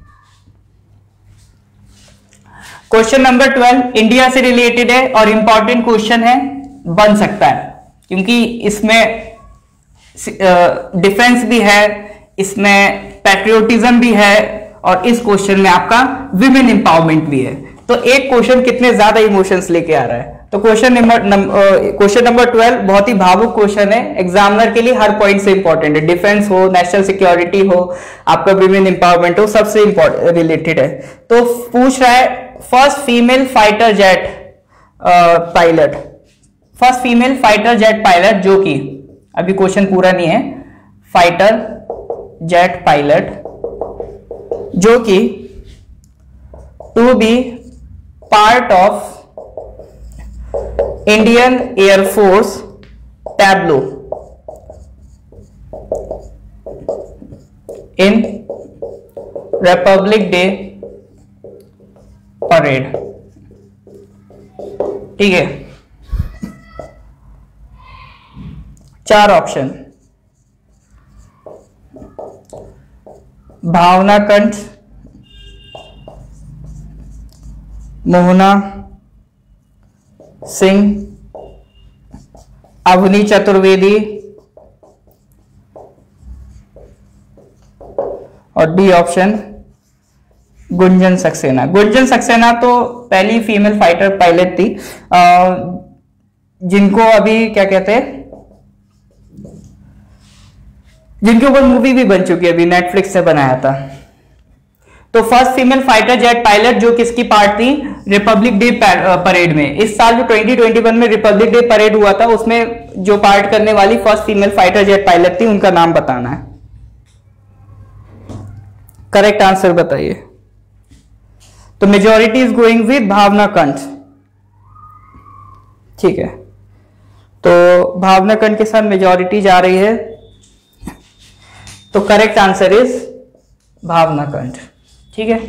Question number 12 India से रिलेटेड है और इंपॉर्टेंट क्वेश्चन है, बन सकता है क्योंकि इसमें डिफेंस भी है, इसमें पैट्रियोटिज्म भी है और इस क्वेश्चन में आपका विमेन एम्पावरमेंट भी है। तो एक क्वेश्चन कितने ज्यादा इमोशंस लेके आ रहा है। तो क्वेश्चन नंबर 12 बहुत ही भावुक क्वेश्चन है, एग्जामिनर के लिए हर पॉइंट से इंपॉर्टेंट है। डिफेंस हो, नेशनल सिक्योरिटी हो, आपका विमेन एम्पावरमेंट हो, सबसे रिलेटेड है। तो पूछ रहा है first female fighter jet pilot, first female fighter jet pilot, जो कि अभी क्वेश्चन पूरा नहीं है, फाइटर जेट पायलट जो कि to be part of Indian air force tableau in Republic Day parade. ठीक है, 4 ऑप्शन, भावना कंठ, मोहना सिंह, अवनी चतुर्वेदी और डी ऑप्शन गुंजन सक्सेना। गुंजन सक्सेना तो पहली फीमेल फाइटर पायलट थी जिनको अभी क्या कहते हैं, जिनके ऊपर मूवी भी बन चुकी है, अभी नेटफ्लिक्स से बनाया था। तो first female fighter jet pilot जो किसकी पार्ट थी? रिपब्लिक डे परेड में। इस साल जो 2021 में रिपब्लिक डे परेड हुआ था उसमें जो पार्ट करने वाली first female fighter jet pilot थी, उनका नाम बताना है। करेक्ट आंसर बताइए। तो majority is going with Bhawana Kanth. ठीक है, तो भावना कंठ के साथ मेजॉरिटी जा रही है, तो करेक्ट आंसर इज भावना कंठ। ठीक है,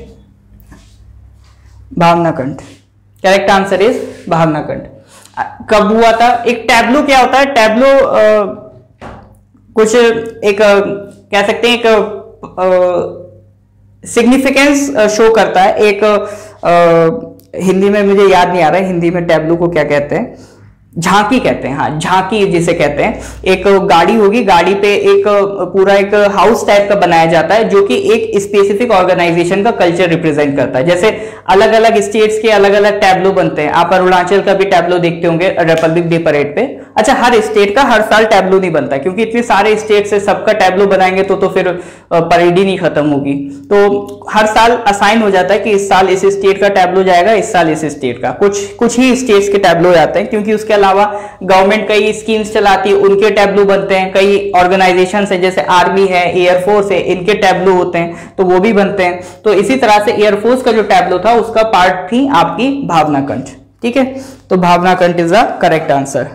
भावना कंठ, करेक्ट आंसर इज भावना कंठ। कब हुआ था? एक टैब्लो क्या होता है? टैब्लो कुछ एक कह सकते हैं एक सिग्निफिकेंस शो करता है। एक हिंदी में मुझे याद नहीं आ रहा है, हिंदी में टैब्लो को क्या कहते हैं, झांकी कहते हैं। हाँ, झांकी जिसे कहते हैं। एक गाड़ी होगी, गाड़ी पे एक पूरा एक हाउस टाइप का बनाया जाता है जो कि एक स्पेसिफिक ऑर्गेनाइजेशन का कल्चर रिप्रेजेंट करता है। जैसे अलग अलग स्टेट्स के अलग अलग टैब्लो बनते हैं। आप अरुणाचल का भी टैब्लो देखते होंगे रिपब्लिक डे परेड पे। अच्छा, हर स्टेट का हर साल टैब्लो नहीं बनता क्योंकि इतने सारे स्टेट से सबका टैब्लो बनाएंगे तो फिर परेड ही नहीं खत्म होगी। तो हर साल असाइन हो जाता है कि इस साल इस स्टेट का टैब्लो जाएगा, इस साल इस स्टेट का। कुछ ही स्टेट्स के टैब्लो जाते हैं क्योंकि उसके अलावा गवर्नमेंट कई स्कीम्स चलाती है, उनके टैब्लो बनते हैं। कई ऑर्गेनाइजेशन है जैसे आर्मी है, एयरफोर्स है, इनके टैब्लो होते हैं तो वो भी बनते हैं। तो इसी तरह से एयरफोर्स का जो टैब्लो था उसका पार्ट थी आपकी भावना कंठ। ठीक है, तो भावना कंठ इज द करेक्ट आंसर।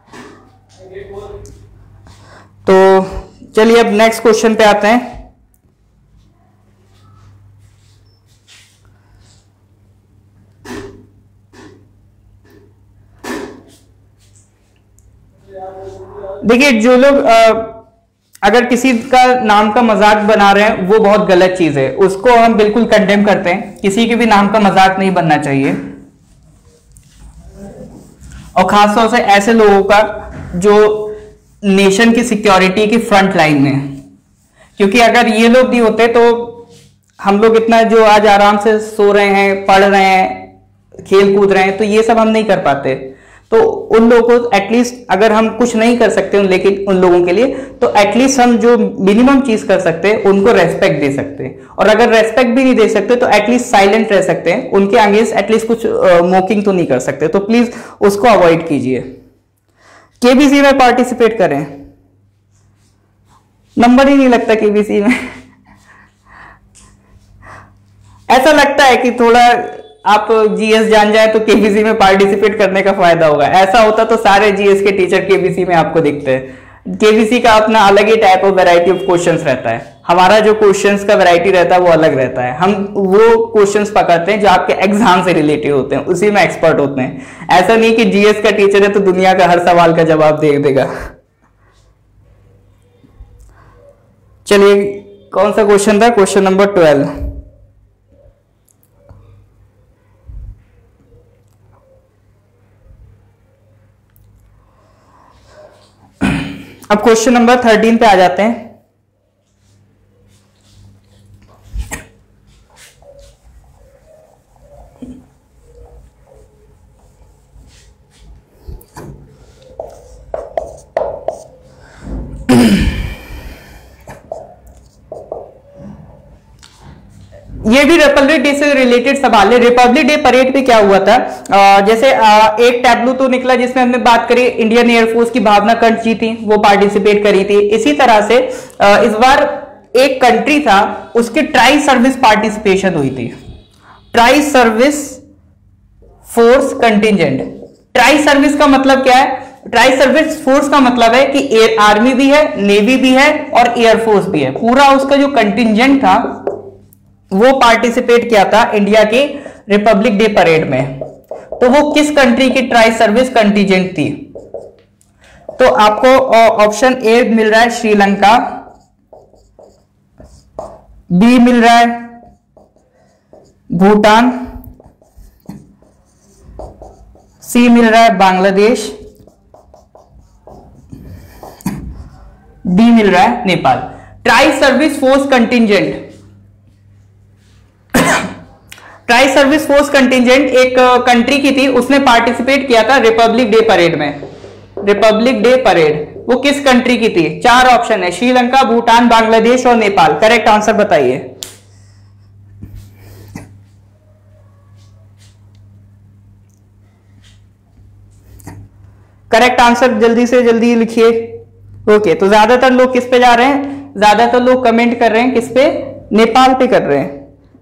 तो चलिए अब नेक्स्ट क्वेश्चन पे आते हैं। देखिए, जो लोग अगर किसी का नाम का मजाक बना रहे हैं वो बहुत गलत चीज है, उसको हम बिल्कुल कंडेम करते हैं। किसी के भी नाम का मजाक नहीं बनना चाहिए, और खासतौर से ऐसे लोगों का जो नेशन की सिक्योरिटी की फ्रंट लाइन में। क्योंकि अगर ये लोग नहीं होते तो हम लोग इतना जो आज आराम से सो रहे हैं, पढ़ रहे हैं, खेल कूद रहे हैं, तो ये सब हम नहीं कर पाते। तो उन लोगों को एटलीस्ट, अगर हम कुछ नहीं कर सकते लेकिन उन लोगों के लिए, तो एटलीस्ट हम जो मिनिमम चीज कर सकते हैं उनको रेस्पेक्ट दे सकते हैं। और अगर रेस्पेक्ट भी नहीं दे सकते तो एटलीस्ट साइलेंट रह सकते हैं, उनके अगेंस्ट एटलीस्ट कुछ मोकिंग तो नहीं कर सकते। तो प्लीज उसको अवॉइड कीजिए। केबीसी में पार्टिसिपेट करें, नंबर ही नहीं लगता केबीसी में। ऐसा लगता है कि थोड़ा आप जीएस जान जाए तो केबीसी में पार्टिसिपेट करने का फायदा होगा। ऐसा होता तो सारे जीएस के टीचर केबीसी में आपको दिखते हैं। केबीसी का अपना अलग ही type of variety of questions रहता है। हमारा जो क्वेश्चंस का वैरायटी रहता है वो अलग रहता है। हम वो क्वेश्चंस पकड़ते हैं जो आपके एग्जाम से रिलेटेड होते हैं, उसी में एक्सपर्ट होते हैं। ऐसा नहीं कि जीएस का टीचर है तो दुनिया का हर सवाल का जवाब दे देगा। चलिए, कौन सा क्वेश्चन था? Question number 12। अब क्वेश्चन नंबर 13 पे आ जाते हैं। ये भी रिपब्लिक डे से रिलेटेड सवाल है। रिपब्लिक डे परेड पे क्या हुआ था? जैसे एक टैब्लू तो निकला जिसमें हमने बात करी इंडियन एयरफोर्स की भावना कंठ जी थी, वो पार्टिसिपेट करी थी। इसी तरह से इस बार एक कंट्री था, उसकी ट्राई सर्विस पार्टिसिपेशन हुई थी। Tri service force contingent. Tri service का मतलब क्या है? ट्राई सर्विस फोर्स का मतलब है कि एयर आर्मी भी है, नेवी भी है और एयरफोर्स भी है। पूरा उसका जो कंटिजेंट था वो पार्टिसिपेट किया था इंडिया के रिपब्लिक डे परेड में। तो वो किस कंट्री की ट्राई सर्विस कंटिजेंट थी? तो आपको ऑप्शन ए मिल रहा है श्रीलंका, बी मिल रहा है भूटान, सी मिल रहा है बांग्लादेश, डी मिल रहा है Nepal. Tri service force contingent, tri service force contingent एक कंट्री की थी, उसने पार्टिसिपेट किया था रिपब्लिक डे परेड में। रिपब्लिक डे परेड वो किस कंट्री की थी? 4 ऑप्शन है, श्रीलंका, भूटान, बांग्लादेश और नेपाल। करेक्ट आंसर बताइए। करेक्ट आंसर जल्दी से जल्दी लिखिए। ओके, तो ज्यादातर लोग किस पे जा रहे हैं? ज्यादातर लोग कमेंट कर रहे हैं किस पे? नेपाल पे कर रहे हैं।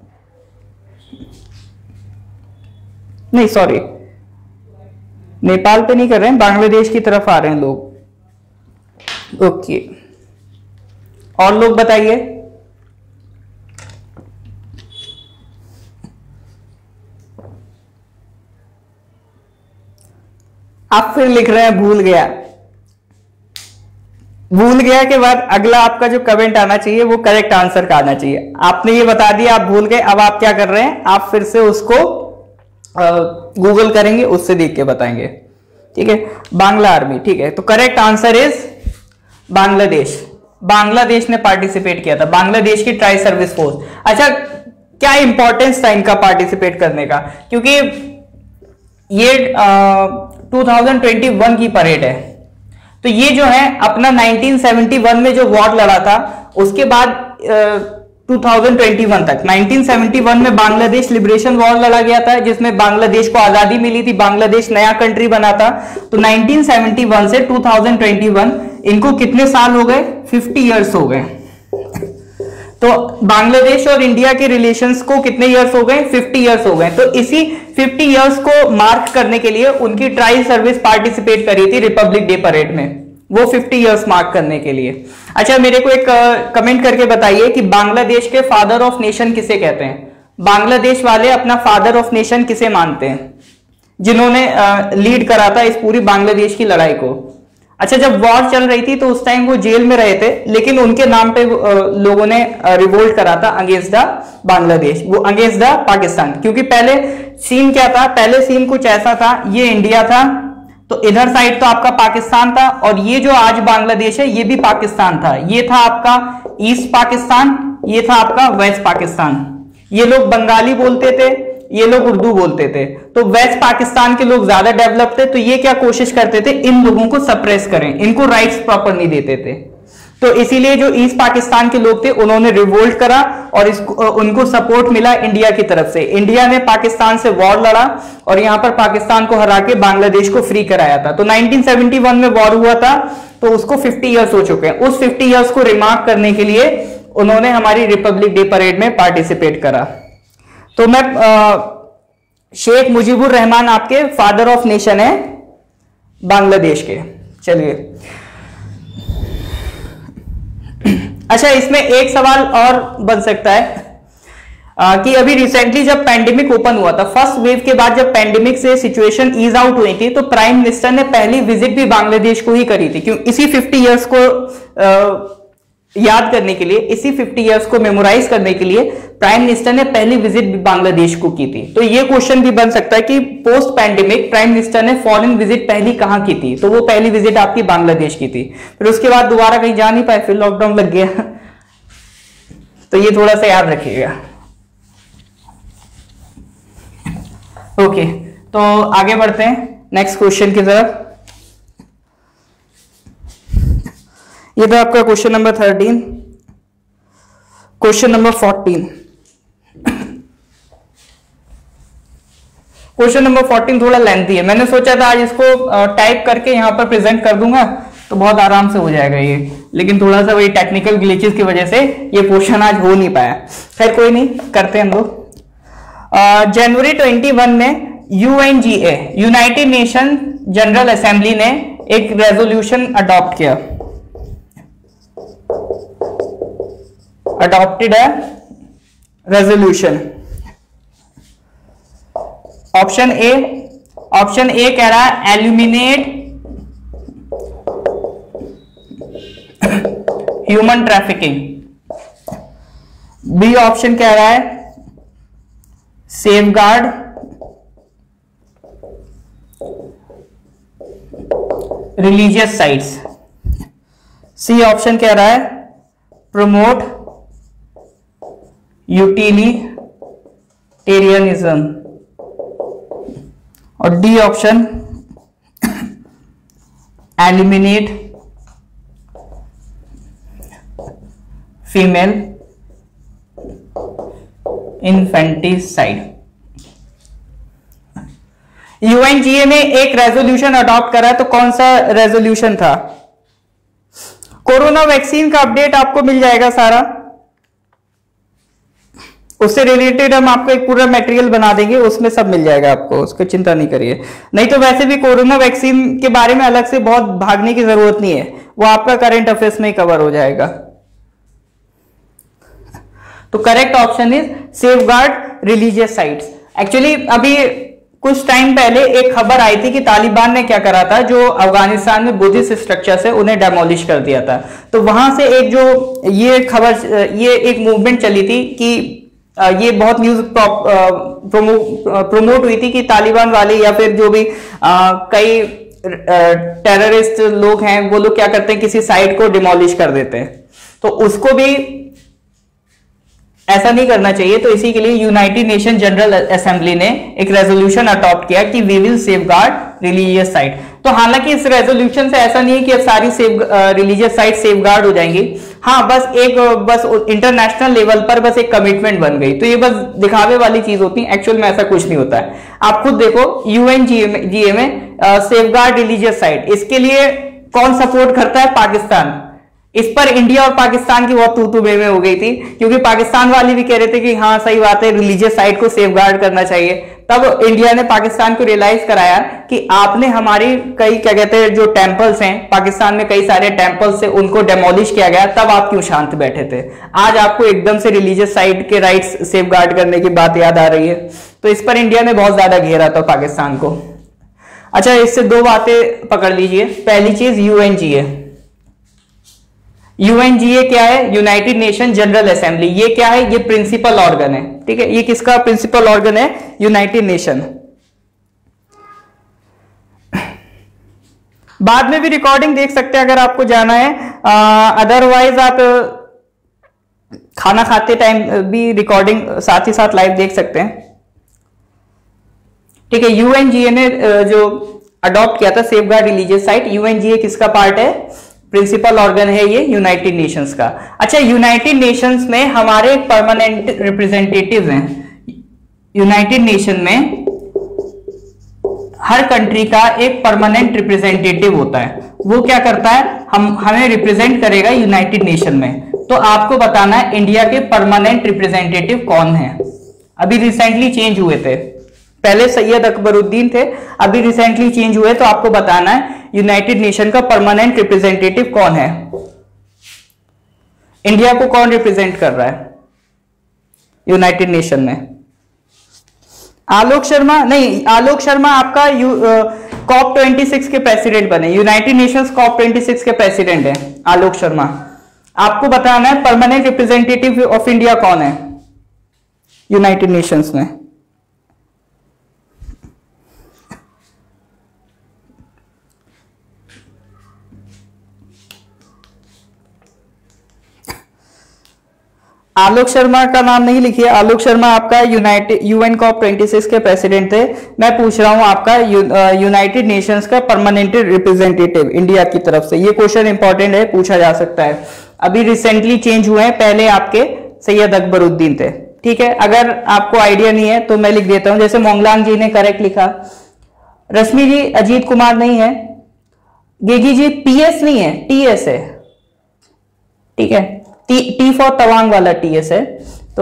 नहीं सॉरी, नेपाल पे नहीं कर रहे हैं, बांग्लादेश की तरफ आ रहे हैं लोग। ओके, और लोग बताइए। आप फिर लिख रहे हैं भूल गया। भूल गया के बाद अगला आपका जो कमेंट आना चाहिए वो करेक्ट आंसर का आना चाहिए। आपने ये बता दिया आप भूल गए, अब आप क्या कर रहे हैं? आप फिर से उसको गूगल करेंगे, उससे देख के बताएंगे। ठीक है, बांग्ला आर्मी। ठीक है, तो correct answer is Bangladesh. Bangladesh ने पार्टिसिपेट किया था, बांग्लादेश की ट्राई सर्विस फोर्स। अच्छा, क्या इंपॉर्टेंस था इनका पार्टिसिपेट करने का? क्योंकि ये 2021 की परेड है, तो ये जो है अपना 1971 में जो वॉर लड़ा था उसके बाद 2021 तक, 1971 में बांग्लादेश लिबरेशन वॉर लड़ा गया था जिसमें बांग्लादेश को आजादी मिली थी, बांग्लादेश नया कंट्री बना था। तो 1971 से 2021 इनको कितने साल हो गए? 50 इयर्स हो गए। तो बांग्लादेश और इंडिया के रिलेशंस को कितने इयर्स हो गए? 50 इयर्स हो गए। तो इसी 50 इयर्स को मार्क करने के लिए उनकी ट्राई सर्विस पार्टिसिपेट करी थी रिपब्लिक डे परेड में, वो 50 इयर्स मार्क करने के लिए। अच्छा, मेरे को एक कमेंट करके बताइए कि बांग्लादेश के फादर ऑफ नेशन किसे कहते हैं? बांग्लादेश वाले अपना फादर ऑफ नेशन किसे मानते हैं, जिन्होंने लीड करा था इस पूरी बांग्लादेश की लड़ाई को? अच्छा, जब वॉर चल रही थी तो उस टाइम वो जेल में रहे थे, लेकिन उनके नाम पे लोगों ने रिवोल्ट करा था अगेंस्ट द बांग्लादेश, वो अगेंस्ट द पाकिस्तान। क्योंकि पहले सीन क्या था? पहले सीन कुछ ऐसा था, ये इंडिया था तो इधर साइड तो आपका पाकिस्तान था, और ये जो आज बांग्लादेश है ये भी पाकिस्तान था। ये था आपका ईस्ट पाकिस्तान, ये था आपका वेस्ट पाकिस्तान। ये लोग बंगाली बोलते थे, ये लोग उर्दू बोलते थे। तो वेस्ट पाकिस्तान के लोग ज्यादा डेवलप थे, तो ये क्या कोशिश करते थे? इन लोगों को सप्रेस करें, इनको राइट्स प्रॉपर नहीं देते थे। तो इसीलिए जो ईस्ट पाकिस्तान के लोग थे उन्होंने रिवोल्ट करा और उनको सपोर्ट मिला इंडिया की तरफ से। इंडिया ने पाकिस्तान से वॉर लड़ा और यहां पर पाकिस्तान को हरा के बांग्लादेश को फ्री कराया था। तो 1971 में वॉर हुआ था, तो उसको 50 इयर्स हो चुके हैं। उस 50 इयर्स को रिमार्क करने के लिए उन्होंने हमारी रिपब्लिक डे परेड में पार्टिसिपेट करा। तो मैं शेख मुजीबुर रहमान आपके फादर ऑफ नेशन है बांग्लादेश के। चलिए, अच्छा इसमें एक सवाल और बन सकता है कि अभी रिसेंटली जब पैंडेमिक ओपन हुआ था, फर्स्ट वेव के बाद जब पैंडेमिक से सिचुएशन ईज आउट हुई थी, तो प्राइम मिनिस्टर ने पहली विजिट भी बांग्लादेश को ही करी थी। क्यों? इसी 50 इयर्स को याद करने के लिए, इसी 50 इयर्स को मेमोराइज करने के लिए प्राइम मिनिस्टर ने पहली विजिट भी बांग्लादेश को की थी। तो ये क्वेश्चन भी बन सकता है कि पोस्ट पैंडेमिक प्राइम मिनिस्टर ने फॉरेन विजिट पहली कहां की थी, तो वो पहली विजिट आपकी बांग्लादेश की थी। फिर उसके बाद दोबारा कहीं जा नहीं पाए, फिर लॉकडाउन लग गया। तो ये थोड़ा सा याद रखिएगा। ओके, तो आगे बढ़ते हैं नेक्स्ट क्वेश्चन की तरफ। ये था आपका question number 13। Question number 14। Question number 14 थोड़ा लेंथी है, मैंने सोचा था आज इसको टाइप करके यहां पर प्रेजेंट कर दूंगा तो बहुत आराम से हो जाएगा ये, लेकिन थोड़ा सा वही टेक्निकल ग्लिचेस की वजह से ये पोर्शन आज हो नहीं पाया। खैर कोई नहीं, करते हैं हम लोग। जनवरी 21 में UNGA United Nation General Assembly ने एक रेजोल्यूशन अडॉप्ट किया, अडॉप्टेड है रेजोल्यूशन। ऑप्शन ए कह रहा है eliminate human trafficking. B option कह रहा है safeguard religious sites. C option कह रहा है प्रमोट यूटिलिटेरियनिज्म। और D option eliminate female infanticide. UNGA ने एक रेजोल्यूशन अडॉप्ट करा, तो कौन सा रेजोल्यूशन था? कोरोना वैक्सीन का अपडेट आपको मिल जाएगा सारा, उससे रिलेटेड हम आपको एक पूरा मटेरियल बना देंगे, उसमें सब मिल जाएगा आपको, उसकी चिंता नहीं करिए। नहीं तो वैसे भी कोरोना वैक्सीन के बारे में अलग से बहुत भागने की जरूरत नहीं है, वो आपका करंट अफेयर्स में ही कवर हो जाएगा। तो correct option is safeguard religious sites. Actually अभी कुछ टाइम पहले एक खबर आई थी कि तालिबान ने क्या करा था, जो अफगानिस्तान में बुद्धिस्ट स्ट्रक्चर्स है उन्हें डेमोलिश कर दिया था। तो वहां से एक जो ये खबर, ये एक मूवमेंट चली थी कि ये बहुत न्यूज प्रोमोट हुई थी कि तालिबान वाले या फिर जो भी कई टेररिस्ट लोग हैं वो लोग क्या करते हैं, किसी साइट को डिमोलिश कर देते हैं। तो उसको भी ऐसा नहीं करना चाहिए, तो इसी के लिए यूनाइटेड नेशन जनरल असेंबली ने एक रेजोल्यूशन अडॉप्ट किया कि we will safeguard religious site. तो हालांकि इस रेजोल्यूशन से ऐसा नहीं है कि अब सारी रिलीजियस साइट सेफगार्ड हो जाएंगी। हाँ, बस इंटरनेशनल लेवल पर बस एक कमिटमेंट बन गई, तो ये बस दिखावे वाली चीज होती है, एक्चुअल में ऐसा कुछ नहीं होता है। आप खुद देखो यूएनजीए में सेफगार्ड रिलीजियस साइट, इसके लिए कौन सपोर्ट करता है? पाकिस्तान। इस पर इंडिया और पाकिस्तान की बहुत तू में हो गई थी, क्योंकि पाकिस्तान वाले भी कह रहे थे कि हाँ सही बात है, रिलीजियस साइट को सेफगार्ड करना चाहिए। तब इंडिया ने पाकिस्तान को रियलाइज कराया कि आपने हमारी कई क्या कहते हैं जो टेंपल्स हैं, पाकिस्तान में कई सारे टेंपल्स से उनको डेमोलिश किया गया, तब आप क्यों शांत बैठे थे? आज आपको एकदम से रिलीजियस साइट के राइट्स सेफगार्ड करने की बात याद आ रही है। तो इस पर इंडिया ने बहुत ज्यादा घेरा था पाकिस्तान को। अच्छा, इससे दो बातें पकड़ लीजिए। पहली चीज यूएनजीए, यूएनजीए क्या है? United Nation General Assembly. ये क्या है? ये प्रिंसिपल ऑर्गन है, ठीक है। ये किसका प्रिंसिपल ऑर्गन है? United Nation. बाद में भी रिकॉर्डिंग देख सकते हैं अगर आपको जाना है, अदरवाइज आप खाना खाते टाइम भी रिकॉर्डिंग साथ ही साथ लाइव देख सकते हैं, ठीक है। यूएनजीए ने जो अडॉप्ट किया था सेफगार्ड रिलीजियस साइट, यूएनजीए किसका पार्ट है? प्रिंसिपल ऑर्गन है ये यूनाइटेड नेशंस का। अच्छा, यूनाइटेड नेशंस में हमारे परमानेंट रिप्रेजेंटेटिव हैं। यूनाइटेड नेशन में हर कंट्री का एक परमानेंट रिप्रेजेंटेटिव होता है। वो क्या करता है, हमें रिप्रेजेंट करेगा यूनाइटेड नेशन में। तो आपको बताना है इंडिया के परमानेंट रिप्रेजेंटेटिव कौन है। अभी रिसेंटली चेंज हुए थे, पहले सैयद अकबरुद्दीन थे, अभी रिसेंटली चेंज हुए। तो आपको बताना है यूनाइटेड नेशन का परमानेंट रिप्रेजेंटेटिव कौन है, इंडिया को कौन रिप्रेजेंट कर रहा है यूनाइटेड नेशन में। आलोक शर्मा नहीं, आलोक शर्मा आपका कॉप 26 के प्रेसिडेंट बने, यूनाइटेड नेशंस कॉप 26 के प्रेसिडेंट है आलोक शर्मा। आपको बताना है परमानेंट रिप्रेजेंटेटिव ऑफ इंडिया कौन है यूनाइटेड नेशंस में। आलोक शर्मा का नाम नहीं लिखिए। आलोक शर्मा आपका यूएन कॉप 26 के प्रेसिडेंट थे। मैं पूछ रहा हूं आपका यूनाइटेड नेशंस का परमानेंट रिप्रेजेंटेटिव इंडिया की तरफ से। ये क्वेश्चन इंपॉर्टेंट है, पूछा जा सकता है। अभी रिसेंटली चेंज हुए हैं, पहले आपके सैयद अकबरुद्दीन थे। ठीक है, अगर आपको आइडिया नहीं है तो मैं लिख देता हूं, जैसे मोंगलांग जी ने करेक्ट लिखा। रश्मि जी अजीत कुमार नहीं है। गेगी जी पीएस नहीं है, टीएस है। ठीक है, टी फॉर तवांग वाला टीएस है। तो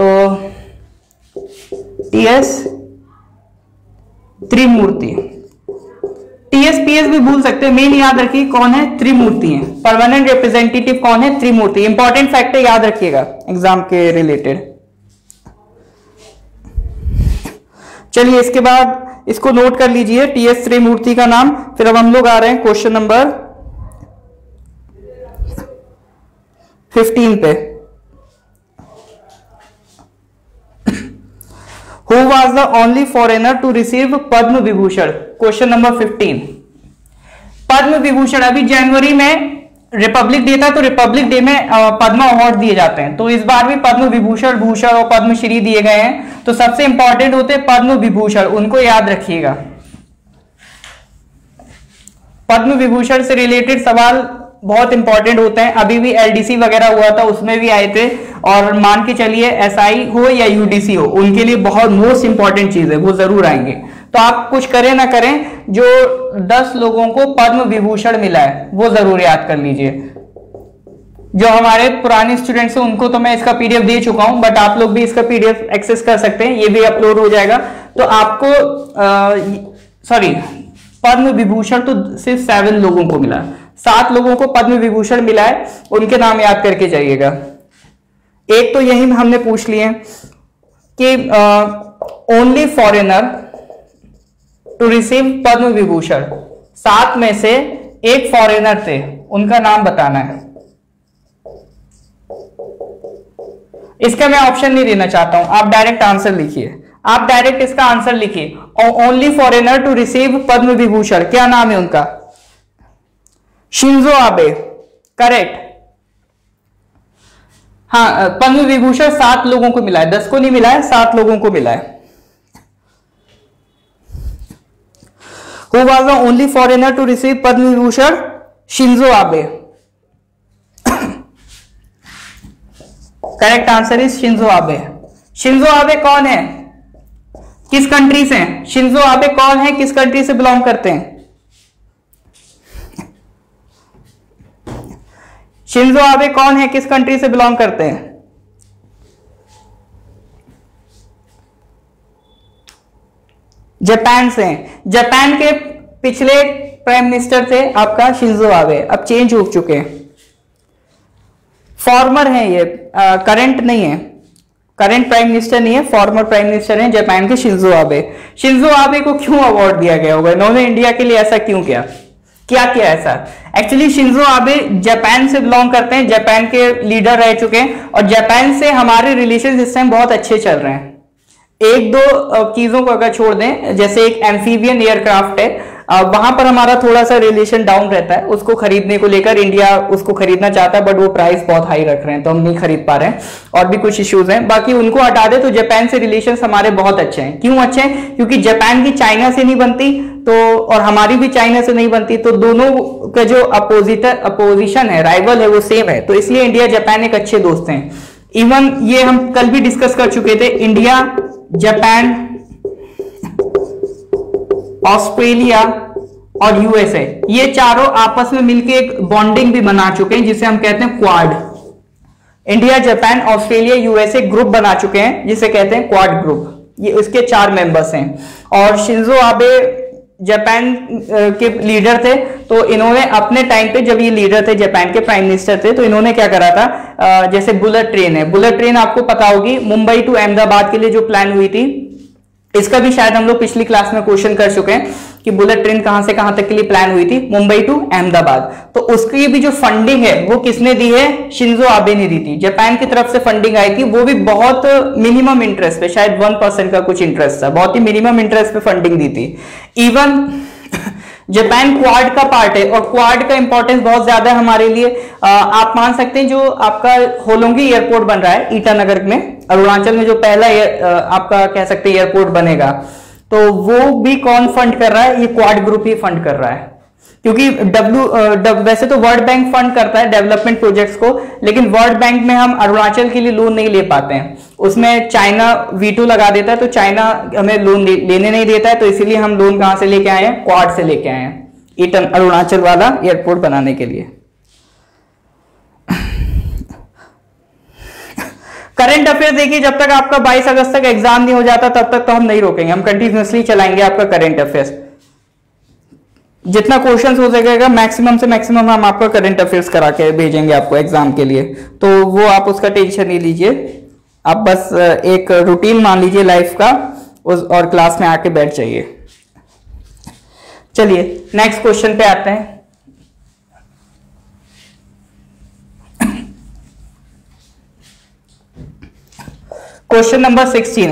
टीएस त्रिमूर्ति, टीएस पीएस भी भूल सकते हैं, मेन याद रखिए कौन है, त्रिमूर्ति है। परमानेंट रिप्रेजेंटेटिव कौन है, त्रिमूर्ति। इंपॉर्टेंट फैक्ट है, याद रखिएगा एग्जाम के रिलेटेड। चलिए इसके बाद इसको नोट कर लीजिए, टीएस त्रिमूर्ति का नाम। फिर अब हम लोग आ रहे हैं क्वेश्चन नंबर 15 पे। Who was the only foreigner to receive Padma Vibhushan? Question number 15। Padma Vibhushan अभी जनवरी में रिपब्लिक डे था, तो रिपब्लिक डे में पद्म अवार्ड दिए जाते हैं। तो इस बार भी पद्म विभूषण, भूषण और पद्मश्री दिए गए हैं। तो सबसे इंपॉर्टेंट होते हैं पद्म विभूषण, उनको याद रखिएगा। पद्म विभूषण से रिलेटेड सवाल बहुत इंपॉर्टेंट होते हैं। अभी भी एलडीसी वगैरह हुआ था, उसमें भी आए थे। और मान के चलिए एसआई हो या यूडीसी हो, उनके लिए बहुत मोस्ट इंपॉर्टेंट चीज है, वो जरूर आएंगे। तो आप कुछ करें ना करें, जो 10 लोगों को पद्म विभूषण मिला है वो जरूर याद कर लीजिए। जो हमारे पुराने स्टूडेंट्स हैं उनको तो मैं इसका पीडीएफ दे चुका हूं, बट आप लोग भी इसका पीडीएफ एक्सेस कर सकते हैं, ये भी अपलोड हो जाएगा। तो आपको पद्म विभूषण तो सिर्फ 7 लोगों को मिला, 7 लोगों को पद्म विभूषण मिला है, उनके नाम याद करके जाइएगा। एक तो यही हमने पूछ लिए कि only foreigner to receive Padma Vibhushan, 7 में से एक फॉरेनर थे, उनका नाम बताना है। इसका मैं ऑप्शन नहीं देना चाहता हूं, आप डायरेक्ट आंसर लिखिए। आप डायरेक्ट इसका आंसर लिखिए। Only foreigner to receive Padma Vibhushan, क्या नाम है उनका? Shinzo Abe, correct. हाँ, पद्म विभूषण 7 लोगों को मिला है, 10 को नहीं मिला है, 7 लोगों को मिला है। Who was the only foreigner to receive Padma Vibhushan? Shinzo Abe. Correct answer is Shinzo Abe. Shinzo Abe कौन है, किस कंट्री से? शिंजो आबे कौन है, किस कंट्री से बिलोंग करते हैं? शिंजो आबे कौन है, किस कंट्री से बिलोंग करते हैं? जापान से। जापान के पिछले प्राइम मिनिस्टर थे आपका शिंजो आबे, अब चेंज हो चुके हैं। फॉर्मर है ये, करंट नहीं है, करंट प्राइम मिनिस्टर नहीं है, फॉर्मर प्राइम मिनिस्टर हैं जापान के शिंजो आबे। शिंजो आबे को क्यों अवार्ड दिया गया होगा, इन्होंने इंडिया के लिए ऐसा क्यों किया, क्या किया ऐसा? एक्चुअली शिंजो आबे जापान से बिलोंग करते हैं, जापान के लीडर रह चुके हैं, और जापान से हमारे रिलेशन इस टाइम बहुत अच्छे चल रहे हैं। एक दो चीजों को अगर छोड़ दें, जैसे एक एम्फीबियन एयरक्राफ्ट है, वहां पर हमारा थोड़ा सा रिलेशन डाउन रहता है, उसको खरीदने को लेकर इंडिया उसको खरीदना चाहता है, बट वो प्राइस बहुत हाई रख रहे हैं तो हम नहीं खरीद पा रहे हैं, और भी कुछ इश्यूज हैं। बाकी उनको हटा दे तो जापान से रिलेशन हमारे बहुत अच्छे हैं। क्यों अच्छे हैं? क्योंकि जापान की चाइना से नहीं बनती, तो और हमारी भी चाइना से नहीं बनती, तो दोनों का जो अपोजिशन है, राइवल है, वो सेम है। तो इसलिए इंडिया जापान एक अच्छे दोस्त हैं। इवन ये हम कल भी डिस्कस कर चुके थे, इंडिया, जापान, ऑस्ट्रेलिया और यूएसए, ये चारों आपस में मिलकर एक बॉन्डिंग भी बना चुके हैं जिसे हम कहते हैं Quad. India, Japan, Australia, USA group बना चुके हैं जिसे कहते हैं क्वाड ग्रुप। ये उसके 4 मेंबर्स हैं। और शिंजो आबे जापान के लीडर थे, तो इन्होंने अपने टाइम पे, जब ये लीडर थे, जापान के प्राइम मिनिस्टर थे, तो इन्होंने क्या करा था, जैसे बुलेट ट्रेन है, बुलेट ट्रेन आपको पता होगी, मुंबई टू अहमदाबाद के लिए जो प्लान हुई थी, इसका भी शायद हम लोग पिछली क्लास में क्वेश्चन कर चुके हैं कि बुलेट ट्रेन कहां से कहां तक के लिए प्लान हुई थी, मुंबई टू अहमदाबाद। तो उसकी भी जो फंडिंग है वो किसने दी है, शिंजो आबे ने दी थी। जापान की तरफ से फंडिंग आई थी, वो भी बहुत मिनिमम इंटरेस्ट पे, शायद 1% का कुछ इंटरेस्ट था, बहुत ही मिनिमम इंटरेस्ट पे फंडिंग दी थी। इवन जापान क्वाड का पार्ट है और क्वाड का इंपॉर्टेंस बहुत ज्यादा है हमारे लिए। आप मान सकते हैं जो आपका होलोंगी एयरपोर्ट बन रहा है ईटानगर में, अरुणाचल में जो पहला आपका कह सकते हैं एयरपोर्ट बनेगा, तो वो भी कौन फंड कर रहा है, ये क्वाड ग्रुप ही फंड कर रहा है। क्योंकि वैसे तो वर्ल्ड बैंक फंड करता है डेवलपमेंट प्रोजेक्ट्स को, लेकिन वर्ल्ड बैंक में हम अरुणाचल के लिए लोन नहीं ले पाते हैं, उसमें चाइना वीटो लगा देता है, तो चाइना हमें लोन लेने नहीं देता है, तो इसीलिए हम लोन कहां से लेके आए हैं, क्वाड से लेके आए हैं, अरुणाचल वाला एयरपोर्ट बनाने के लिए। करंट अफेयर देखिए, जब तक आपका 22 अगस्त तक एग्जाम नहीं हो जाता तब तक तो हम नहीं रोकेंगे, हम कंटिन्यूसली चलाएंगे आपका करंट अफेयर्स। जितना क्वेश्चंस हो सकेगा मैक्सिमम से मैक्सिमम हम आपका करंट अफेयर्स करा के भेजेंगे आपको एग्जाम के लिए, तो वो आप उसका टेंशन नहीं लीजिए, आप बस एक रूटीन मान लीजिए लाइफ का और क्लास में आके बैठ जाइए। चलिए नेक्स्ट क्वेश्चन पे आते हैं। क्वेश्चन नंबर 16,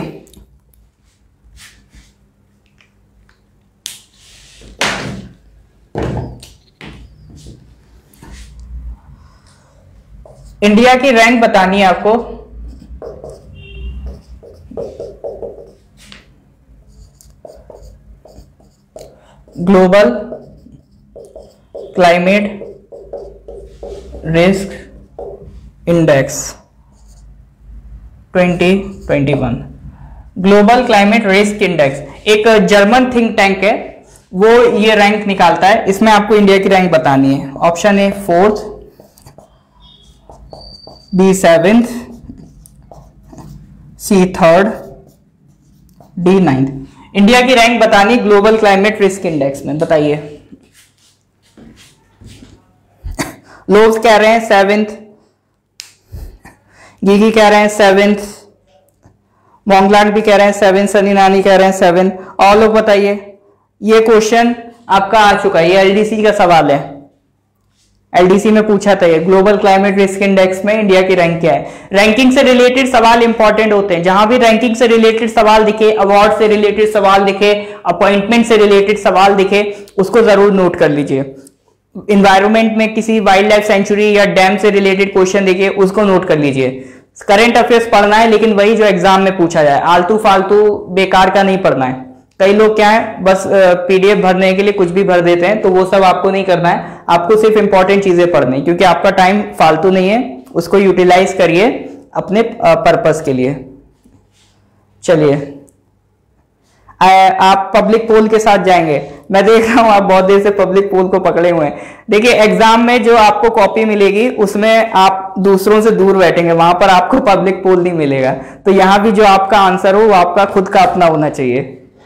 इंडिया की रैंक बतानी है आपको। Global climate risk index 2021। Global climate risk index एक जर्मन थिंक टैंक है, वो ये रैंक निकालता है। इसमें आपको इंडिया की रैंक बतानी है। Option A 4th, B 7th, C 3rd, D 9th। India की रैंक बतानी ग्लोबल क्लाइमेट रिस्क इंडेक्स में, बताइए। लोग कह रहे हैं 7th, गीगी कह रहे हैं 7th, मोंगलाट भी कह रहे हैं 7th, सनी नानी कह रहे हैं 7th। और लोग बताइए। ये क्वेश्चन आपका आ चुका है, ये एलडीसी का सवाल है, एलडीसी में पूछा था ये, ग्लोबल क्लाइमेट रिस्क इंडेक्स में इंडिया की रैंक क्या है। रैंकिंग से रिलेटेड सवाल इंपॉर्टेंट होते हैं, जहां भी रैंकिंग से रिलेटेड सवाल दिखे, अवार्ड से रिलेटेड सवाल दिखे, अपॉइंटमेंट से रिलेटेड सवाल दिखे, उसको जरूर नोट कर लीजिए। इन्वायरमेंट में किसी वाइल्ड लाइफ सेंचुरी या डैम से रिलेटेड क्वेश्चन दिखे, उसको नोट कर लीजिए। करंट अफेयर्स पढ़ना है, लेकिन वही जो एग्जाम में पूछा जाए, आलतू फालतू बेकार का नहीं पढ़ना है। कई लोग क्या है, बस पीडीएफ भरने के लिए कुछ भी भर देते हैं, तो वो सब आपको नहीं करना है। आपको सिर्फ इंपॉर्टेंट चीजें पढ़नी, क्योंकि आपका टाइम फालतू नहीं है, उसको यूटिलाइज करिए अपने पर्पस के लिए। चलिए, आप पब्लिक पोल के साथ जाएंगे। मैं देख रहा हूं आप बहुत देर से पब्लिक पोल को पकड़े हुए हैं। देखिए, एग्जाम में जो आपको कॉपी मिलेगी उसमें आप दूसरों से दूर बैठेंगे, वहां पर आपको पब्लिक पोल नहीं मिलेगा। तो यहां भी जो आपका आंसर हो वो आपका खुद का अपना होना चाहिए।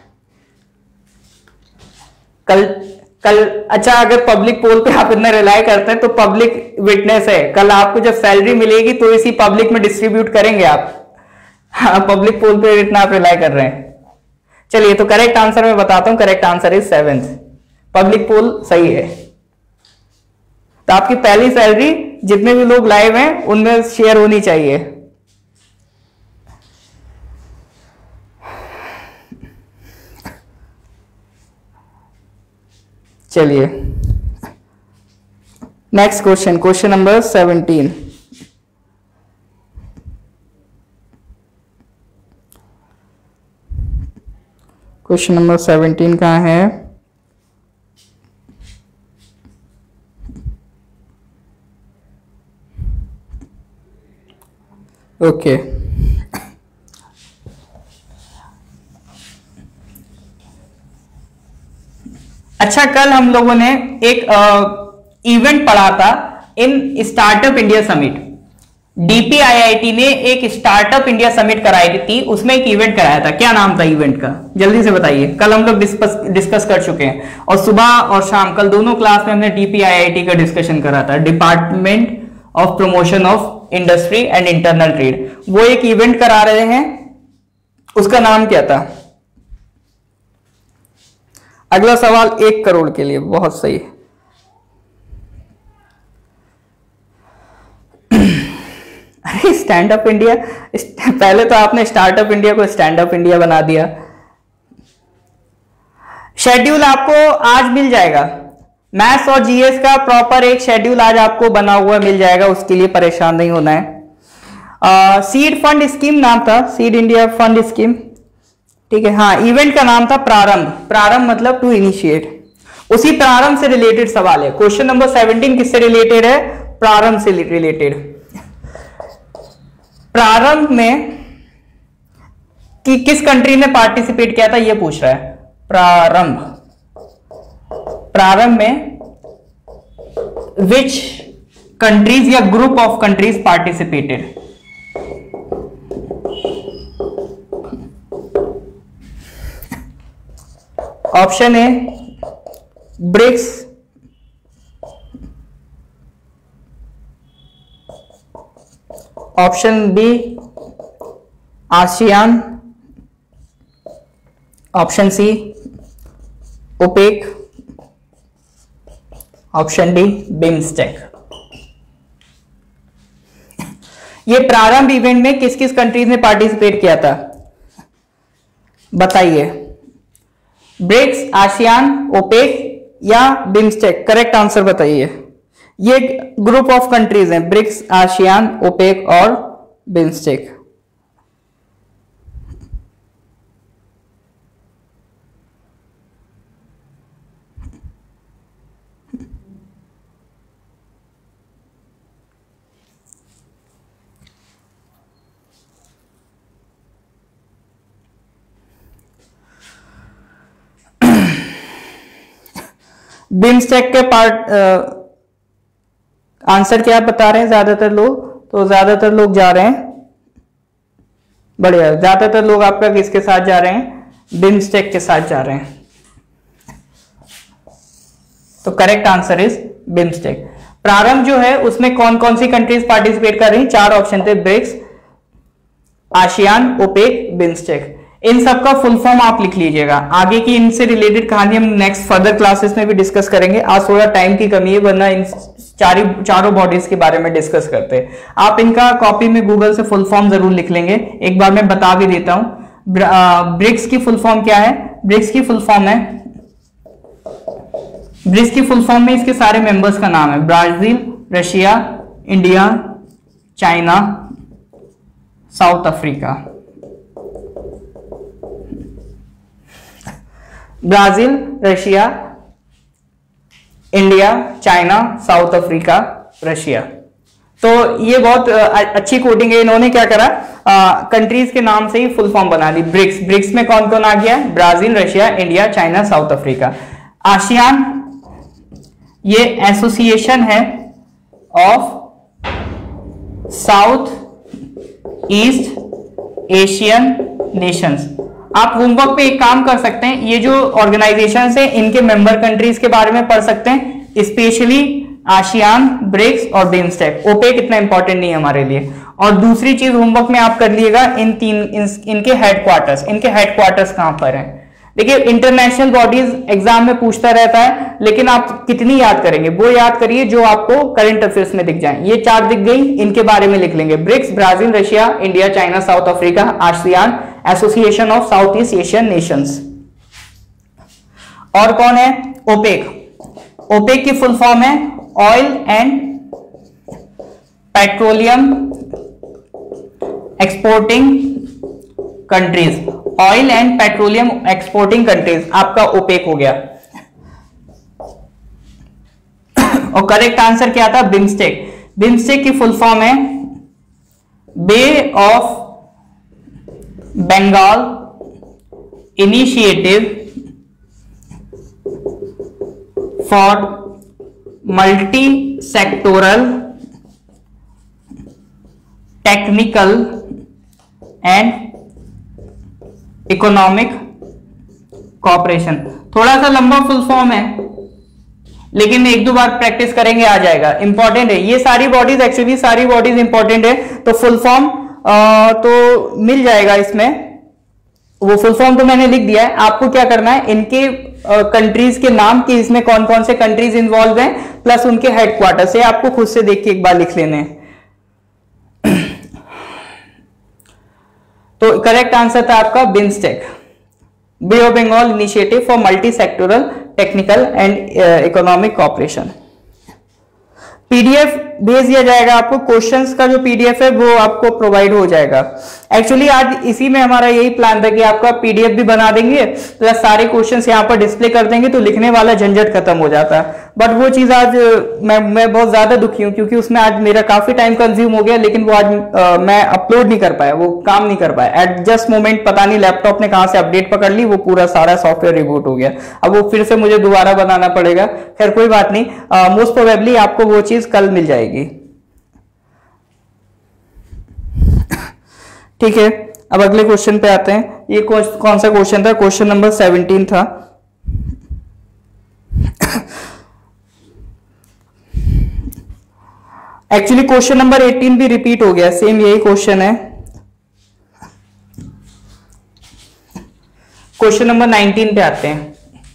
कल अच्छा, अगर पब्लिक पोल पे आप इतना रिलाई करते हैं तो पब्लिक विटनेस है, कल आपको जब सैलरी मिलेगी तो इसी पब्लिक में डिस्ट्रीब्यूट करेंगे आप। हाँ, पब्लिक पोल पे इतना आप रिलाई कर रहे हैं। चलिए, तो करेक्ट आंसर मैं बताता हूं, correct answer is 7th। Public poll सही है। तो आपकी पहली सैलरी जितने भी लोग लाइव हैं उनमें शेयर होनी चाहिए। चलिए, next question, question number 17। Question number 17 कहाँ है? ओके। अच्छा, कल हम लोगों ने एक इवेंट पढ़ा था in startup India summit. DPIIT ने एक स्टार्टअप इंडिया समिट कराई थी, उसमें एक इवेंट कराया था। क्या नाम था इवेंट का, जल्दी से बताइए। कल हम लोग डिस्कस कर चुके हैं, और सुबह और शाम कल दोनों क्लास में हमने डीपीआईआईटी का डिस्कशन करा था, department of promotion of industry and internal trade. वो एक इवेंट करा रहे हैं, उसका नाम क्या था? अगला सवाल 1 करोड़ के लिए, बहुत सही। अरे स्टैंड अप इंडिया, पहले तो आपने स्टार्टअप इंडिया को स्टैंड अप इंडिया बना दिया। शेड्यूल आपको आज मिल जाएगा, मैथ्स और जीएस का प्रॉपर एक शेड्यूल आज आपको बना हुआ मिल जाएगा, उसके लिए परेशान नहीं होना है। सीड फंड स्कीम नाम था, सीड इंडिया फंड स्कीम, ठीक है। हाँ, इवेंट का नाम था प्रारंभ। प्रारंभ मतलब टू इनिशिएट। उसी प्रारंभ से रिलेटेड सवाल है। क्वेश्चन नंबर 17 किससे रिलेटेड है? प्रारंभ से रिलेटेड। प्रारंभ में कि किस कंट्री ने पार्टिसिपेट किया था, यह पूछ रहा है। प्रारंभ में विच कंट्रीज या group of countries participated? Option A BRICS, option B ASEAN, option C OPEC, option D BIMSTEC. ये प्रारंभ इवेंट में किस किस कंट्रीज ने पार्टिसिपेट किया था, बताइए। ब्रिक्स, आसियान, ओपेक या बिम्स्टेक? करेक्ट आंसर बताइए। ये ग्रुप ऑफ कंट्रीज हैं, ब्रिक्स, आसियान, ओपेक और बिम्स्टेक। बिम्स्टेक के पार्ट आंसर क्या बता रहे हैं ज्यादातर लोग? तो ज्यादातर लोग जा रहे हैं, बढ़िया, ज्यादातर लोग आपका किसके साथ जा रहे हैं? बिम्स्टेक के साथ जा रहे हैं। तो करेक्ट आंसर इज बिम्स्टेक। प्रारंभ जो है उसमें कौन कौन सी कंट्रीज पार्टिसिपेट कर रही हैं? 4 ऑप्शन थे, ब्रिक्स, आसियान, ओपेक, बिम्स्टेक। इन सब का फुल फॉर्म आप लिख लीजिएगा। आगे की इनसे रिलेटेड कहानी हम नेक्स्ट फर्दर क्लासेस में भी डिस्कस करेंगे। आज थोड़ा टाइम की कमी है, वरना इन चारों बॉडीज के बारे में डिस्कस करते हैं। आप इनका कॉपी में गूगल से फुल फॉर्म जरूर लिख लेंगे। एक बार मैं बता भी देता हूं। ब्रिक्स की फुल फॉर्म क्या है? ब्रिक्स की फुल फॉर्म है, ब्रिक्स की फुल फॉर्म में इसके सारे मेंबर्स का नाम है। Brazil, Russia, India, China, South Africa. Brazil, Russia, India, China, South Africa, Russia. तो ये बहुत अच्छी कोडिंग है। इन्होंने क्या करा, कंट्रीज के नाम से ही फुल फॉर्म बना दी। ब्रिक्स, ब्रिक्स में कौन कौन आ गया? Brazil, Russia, India, China, South Africa. ASEAN ये एसोसिएशन है of South East Asian nations. आप होमवर्क पे एक काम कर सकते हैं, ये जो ऑर्गेनाइजेशन है इनके मेंबर कंट्रीज के बारे में पढ़ सकते हैं, स्पेशली आसियान, ब्रिक्स और बिम्स्टेक। ओपेक इतना इंपॉर्टेंट नहीं है हमारे लिए। और दूसरी चीज होमवर्क में आप कर लीजिएगा, इनके हेडक्वार्टर्स, इनके हेडक्वार्टर्स कहां पर हैं। देखिए इंटरनेशनल बॉडीज एग्जाम में पूछता रहता है, लेकिन आप कितनी याद करेंगे? वो याद करिए जो आपको करंट अफेयर्स में दिख जाए। ये 4 दिख गई, इनके बारे में लिख लेंगे। BRICS, Brazil, Russia, India, China, South Africa, ASEAN, association of South East Asian nations. और कौन है? ओपेक। ओपेक की फुल फॉर्म है oil and petroleum exporting countries. Oil and petroleum exporting countries आपका ओपेक हो गया। और करेक्ट आंसर क्या था? बिम्स्टेक। बिम्स्टेक की फुल फॉर्म है bay of Bengal initiative for multi sectoral technical and economic cooperation. थोड़ा सा लंबा फुल फॉर्म है, लेकिन एक दो बार प्रैक्टिस करेंगे आ जाएगा। इंपॉर्टेंट है ये सारी बॉडीज, एक्चुअली सारी बॉडीज इंपॉर्टेंट है, तो फुल फॉर्म तो मिल जाएगा इसमें। वो फुल फॉर्म तो मैंने लिख दिया है, आपको क्या करना है इनके कंट्रीज के नाम कि इसमें कौन कौन से कंट्रीज इंवॉल्व हैं प्लस उनके हेडक्वार्टर से आपको खुद से देख के एक बार लिख लेने हैं। तो करेक्ट आंसर था आपका BIMSTEC, bay of Bengal initiative for multi sectoral technical and economic cooperation. PDF भेज दिया जाएगा आपको, क्वेश्चंस का जो पीडीएफ है वो आपको प्रोवाइड हो जाएगा। एक्चुअली आज इसी में हमारा यही प्लान था कि आपका पीडीएफ भी बना देंगे प्लस सारे क्वेश्चंस यहाँ पर डिस्प्ले कर देंगे, तो लिखने वाला झंझट खत्म हो जाता है। बट वो चीज आज मैं बहुत ज्यादा दुखी हूँ, क्योंकि उसमें आज मेरा काफी टाइम कंज्यूम हो गया, लेकिन वो आज मैं अपलोड नहीं कर पाया, वो काम नहीं कर पाया। एट जस्ट मोमेंट पता नहीं लैपटॉप ने कहाँ से अपडेट पकड़ ली, वो पूरा सारा सॉफ्टवेयर रिबूट हो गया। अब वो फिर से मुझे दोबारा बनाना पड़ेगा। खैर कोई बात नहीं, मोस्ट प्रोबेबली आपको वो चीज कल मिल जाएगी। ठीक है, अब अगले क्वेश्चन पे आते हैं। ये कौन सा क्वेश्चन था? क्वेश्चन नंबर 17 था। एक्चुअली क्वेश्चन नंबर 18 भी रिपीट हो गया, सेम यही क्वेश्चन है। क्वेश्चन नंबर 19 पे आते हैं।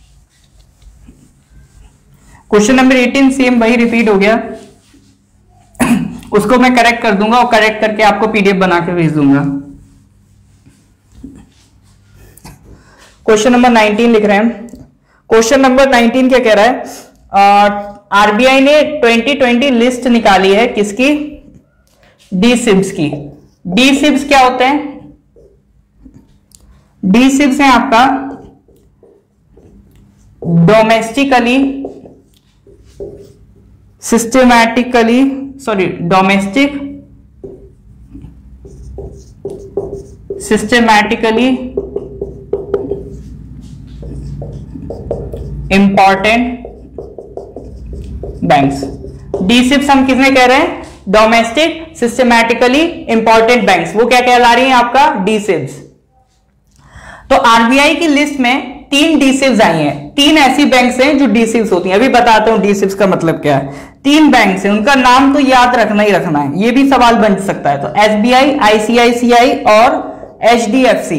क्वेश्चन नंबर 18 सेम वही रिपीट हो गया, उसको मैं करेक्ट कर दूंगा और करेक्ट करके आपको पीडीएफ बना के भेज दूंगा। क्वेश्चन नंबर 19 लिख रहे हैं। क्वेश्चन नंबर 19 क्या कह रहा है? आरबीआई ने 2020 लिस्ट निकाली है किसकी? डीसिब्स की। डीसिब्स क्या होते हैं? डीसिब्स है आपका domestically systematically domestic systematically important banks. DSIBs हम किसने कह रहे हैं? Domestic systematically important banks. वो क्या कहला रही है? आपका डीसिब्स। तो आरबीआई की लिस्ट में 3 डीसिब्स आई हैं। 3 ऐसी बैंक्स हैं जो डीसिब्स होती हैं। अभी बताता हूं डीसिब्स का मतलब क्या है। 3 बैंक्स हैं, उनका नाम तो याद रखना ही रखना है, ये भी सवाल बन सकता है। तो एसबीआई, आईसीआईसीआई और एचडीएफसी।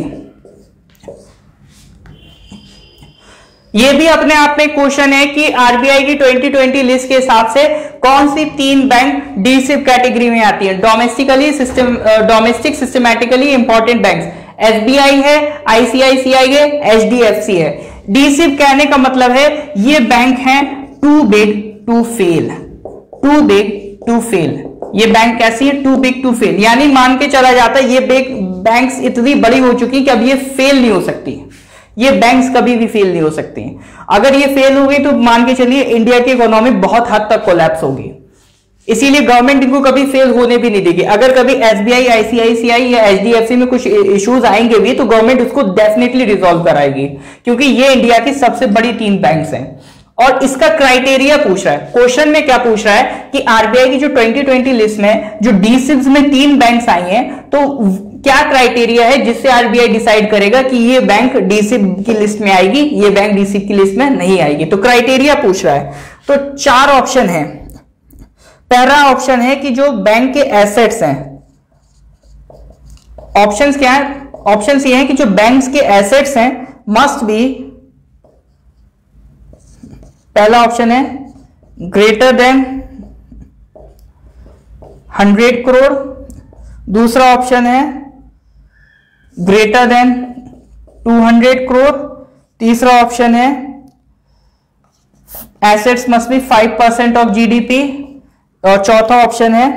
ये भी अपने आप में क्वेश्चन है कि आरबीआई की 2020 लिस्ट के हिसाब से कौन सी 3 बैंक डीसिब कैटेगरी में आती है? Domestic systematically important banks. SBI है, आईसीआईसीआई है, एचडीएफसी है। डीसिब कहने का मतलब है ये बैंक हैं too big to fail. Too big to fail, ये बैंक कैसी है? टू बिग टू फेल, यानी मान के चला जाता है ये बैंक्स इतनी बड़ी हो चुकी कि अब ये फेल नहीं हो सकती। ये बैंक्स कभी भी फेल नहीं हो सकती। अगर ये फेल हो गई तो मान के चलिए इंडिया की इकोनॉमी बहुत हद तक कोलैप्स होगी। इसीलिए गवर्नमेंट इनको कभी फेल होने भी नहीं देगी। अगर कभी एसबीआई, आईसीआईसीआई या एचडीएफसी में कुछ इश्यूज आएंगे भी तो गवर्नमेंट उसको डेफिनेटली रिजॉल्व कराएगी, क्योंकि ये इंडिया की सबसे बड़ी 3 बैंक्स हैं। और इसका क्राइटेरिया पूछ रहा है, क्वेश्चन में क्या पूछ रहा है कि आरबीआई की जो 2020 लिस्ट में जो डीसिब्स में 3 बैंक्स आई हैं, तो क्या क्राइटेरिया है जिससे आरबीआई डिसाइड करेगा कि ये बैंक डीसिब की लिस्ट में आएगी, ये बैंक डीसिब की लिस्ट में नहीं आएगी। तो क्राइटेरिया पूछ रहा है। तो 4 ऑप्शन है। पहला ऑप्शन है कि जो बैंक के एसेट्स हैं, ऑप्शंस क्या है? ऑप्शंस ये हैं कि जो बैंक्स के एसेट्स हैं मस्ट बी, पहला ऑप्शन है ग्रेटर देन 100 करोड़, दूसरा ऑप्शन है ग्रेटर देन 200 करोड़, तीसरा ऑप्शन है assets must be 5% of GDP, और चौथा ऑप्शन है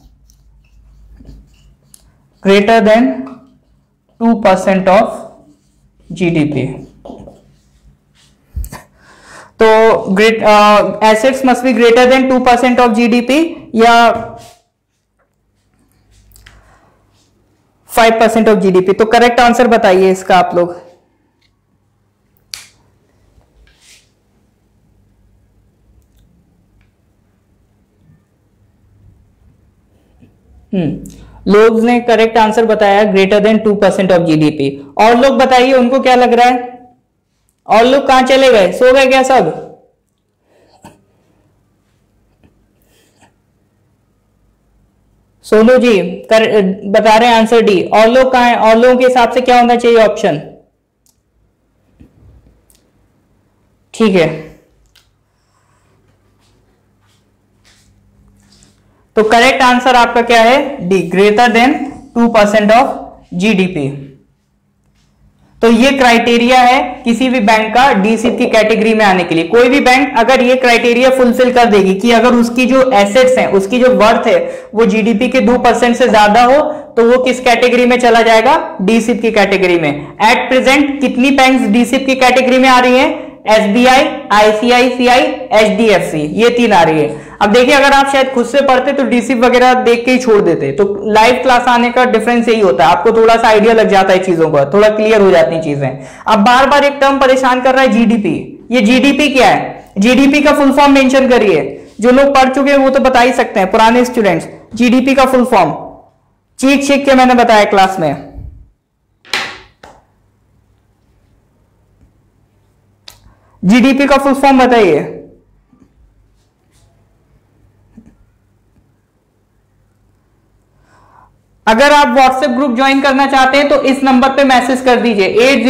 ग्रेटर देन 2% ऑफ जीडीपी। तो assets must be greater than 2% of GDP, या 5% ऑफ जीडीपी। तो करेक्ट आंसर बताइए इसका आप लोग। लोग ने करेक्ट आंसर बताया ग्रेटर देन 2% ऑफ जीडीपी। और लोग बताइए उनको क्या लग रहा है, और लोग कहां चले गए, सो गए क्या सब? सोनू जी बता रहे हैं आंसर डी। और लोग कहां हैं? और लोगों के हिसाब से क्या होना चाहिए ऑप्शन? ठीक है, तो करेक्ट आंसर आपका क्या है? D, greater than 2% of GDP. तो ये क्राइटेरिया है किसी भी बैंक का डी सिप की कैटेगरी में आने के लिए। कोई भी बैंक अगर ये क्राइटेरिया फुलफिल कर देगी कि अगर उसकी जो एसेट्स हैं, उसकी जो वर्थ है वो जीडीपी के 2% से ज्यादा हो, तो वो किस कैटेगरी में चला जाएगा? डी सिप की कैटेगरी में। एट प्रेजेंट कितनी बैंक्स डी सिप की कैटेगरी में आ रही है? एसबीआई, आईसीआईसीआई, एचडीएफसी, ये 3 आ रही है। अब देखिए, अगर आप शायद खुद से पढ़ते तो डीसी वगैरह देख के ही छोड़ देते। तो लाइव क्लास आने का डिफरेंस यही होता है, आपको थोड़ा सा आइडिया लग जाता है चीजों का, थोड़ा क्लियर हो जाती हैं चीजें। अब बार बार एक टर्म परेशान कर रहा है, जीडीपी। ये जीडीपी क्या है? जीडीपी का फुल फॉर्म मेंशन करिए। जो लोग पढ़ चुके हैं वो तो बता ही सकते हैं, पुराने स्टूडेंट्स। जीडीपी का फुल फॉर्म चीख चीख के मैंने बताया क्लास में। जीडीपी का फुल फॉर्म बताइए। अगर आप व्हाट्सएप ग्रुप ज्वाइन करना चाहते हैं तो इस नंबर पे मैसेज कर दीजिए,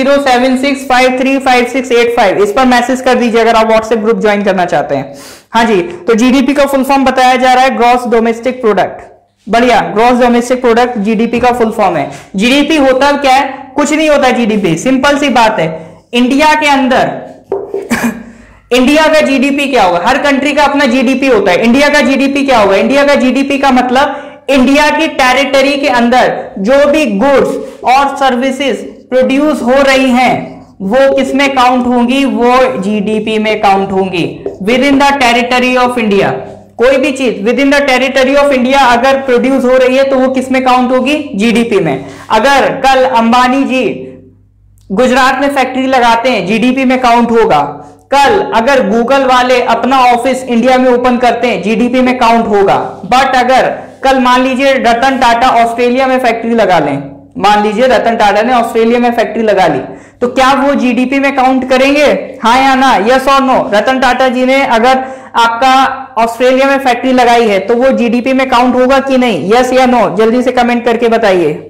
8076535685। इस पर मैसेज कर दीजिए अगर आप व्हाट्सएप ग्रुप ज्वाइन करना चाहते हैं। हाँ जी, तो जीडीपी का फुल फॉर्म बताया जा रहा है ग्रॉस डोमेस्टिक प्रोडक्ट। बढ़िया, ग्रॉस डोमेस्टिक प्रोडक्ट जीडीपी का फुल फॉर्म है। जीडीपी होता क्या है? कुछ नहीं होता जीडीपी, सिंपल सी बात है। इंडिया के अंदर इंडिया का जीडीपी क्या होगा? हर कंट्री का अपना जीडीपी होता है। इंडिया का जीडीपी क्या होगा? इंडिया का जीडीपी का मतलब इंडिया की टेरिटरी के अंदर जो भी गुड्स और सर्विसेज प्रोड्यूस हो रही हैं वो किसमें काउंट होंगी? वो जीडीपी में काउंट होंगी। Within the territory of India, कोई भी चीज within the territory of India अगर प्रोड्यूस हो रही है तो वो किसमें काउंट होगी? जीडीपी में। अगर कल अंबानी जी गुजरात में फैक्ट्री लगाते हैं, जीडीपी में काउंट होगा। कल अगर गूगल वाले अपना ऑफिस इंडिया में ओपन करते हैं, जीडीपी में काउंट होगा। बट अगर कल मान लीजिए रतन टाटा ऑस्ट्रेलिया में फैक्ट्री लगा लें, मान लीजिए रतन टाटा ने ऑस्ट्रेलिया में फैक्ट्री लगा ली, तो क्या वो जीडीपी में काउंट करेंगे? हाँ या ना, यस और नो? रतन टाटा जी ने अगर आपका ऑस्ट्रेलिया में फैक्ट्री लगाई है तो वो जीडीपी में काउंट होगा कि नहीं? यस या नो? जल्दी से कमेंट करके बताइए।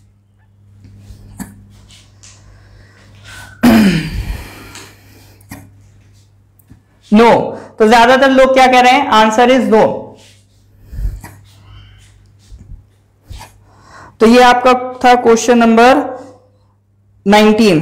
नो। तो ज्यादातर लोग क्या कह रहे हैं? Answer is no. तो ये आपका था क्वेश्चन नंबर 19।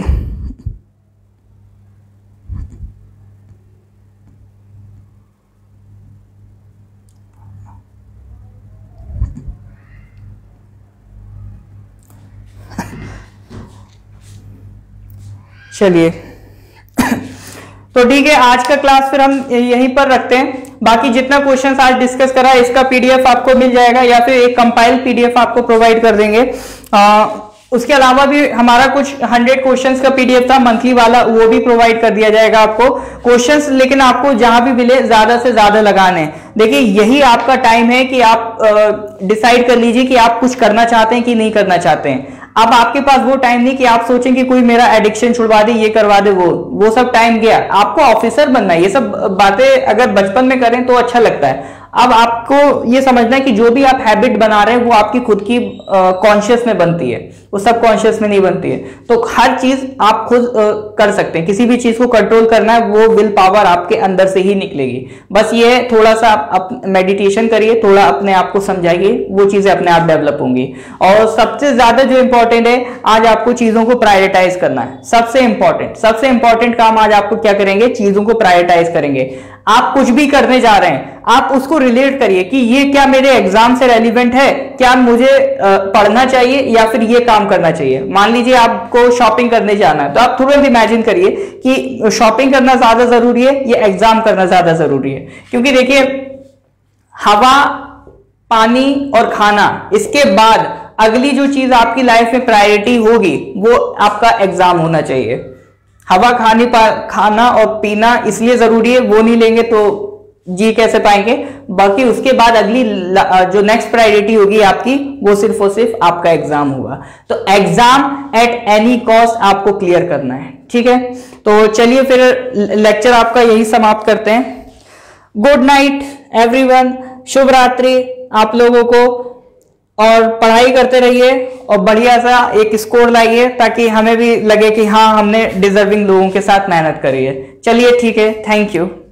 चलिए, तो ठीक है, आज का क्लास फिर हम यहीं पर रखते हैं। बाकी जितना क्वेश्चंस आज डिस्कस करा है इसका पीडीएफ आपको मिल जाएगा या फिर एक कंपाइल पीडीएफ आपको प्रोवाइड कर देंगे। उसके अलावा भी हमारा कुछ 100 क्वेश्चंस का पीडीएफ था मंथली वाला, वो भी प्रोवाइड कर दिया जाएगा आपको क्वेश्चंस। लेकिन आपको जहां भी मिले ज्यादा से ज्यादा लगाने हैं। देखिए, यही आपका टाइम है कि आप डिसाइड कर लीजिए कि आप कुछ करना चाहते हैं कि नहीं करना चाहते हैं। अब आपके पास वो टाइम नहीं कि आप सोचें कि कोई मेरा एडिक्शन छुड़वा दे, ये करवा दे, वो सब टाइम गया। आपको ऑफिसर बनना है। ये सब बातें अगर बचपन में करें तो अच्छा लगता है। अब आपको ये समझना है कि जो भी आप हैबिट बना रहे हैं वो आपकी खुद की कॉन्शियस में बनती है, वो सब कॉन्शियस में नहीं बनती है। तो हर चीज आप खुद कर सकते हैं। किसी भी चीज को कंट्रोल करना है वो विल पावर आपके अंदर से ही निकलेगी। बस ये थोड़ा सा आप मेडिटेशन करिए, थोड़ा अपने आप को समझाइए, वो चीजें अपने आप डेवलप होंगी। और सबसे ज्यादा जो इंपॉर्टेंट है, आज आपको चीजों को प्रायोरिटाइज करना है। सबसे इंपॉर्टेंट काम आज आपको क्या करेंगे? चीजों को प्रायोरिटाइज करेंगे। आप कुछ भी करने जा रहे हैं, आप उसको रिलेट करिए कि ये क्या मेरे एग्जाम से रेलिवेंट है, क्या मुझे पढ़ना चाहिए या फिर ये काम करना चाहिए। मान लीजिए आपको शॉपिंग करने जाना है, तो आप तुरंत इमेजिन करिए कि शॉपिंग करना ज्यादा जरूरी है या एग्जाम करना ज्यादा जरूरी है। क्योंकि देखिए, हवा, पानी और खाना, इसके बाद अगली जो चीज आपकी लाइफ में प्रायोरिटी होगी वो आपका एग्जाम होना चाहिए। हवा खाना और पीना इसलिए जरूरी है, वो नहीं लेंगे तो जी कैसे पाएंगे। बाकी उसके बाद अगली जो नेक्स्ट प्रायोरिटी होगी आपकी वो सिर्फ और सिर्फ आपका एग्जाम होगा। तो एग्जाम एट एनी कॉस्ट आपको क्लियर करना है, ठीक है। तो चलिए फिर लेक्चर आपका यही समाप्त करते हैं। गुड नाइट एवरीवन, शुभ रात्रि आप लोगों को, और पढ़ाई करते रहिए और बढ़िया सा एक स्कोर लाइए ताकि हमें भी लगे कि हाँ हमने डिजर्विंग लोगों के साथ मेहनत करी है। चलिए ठीक है, थैंक यू।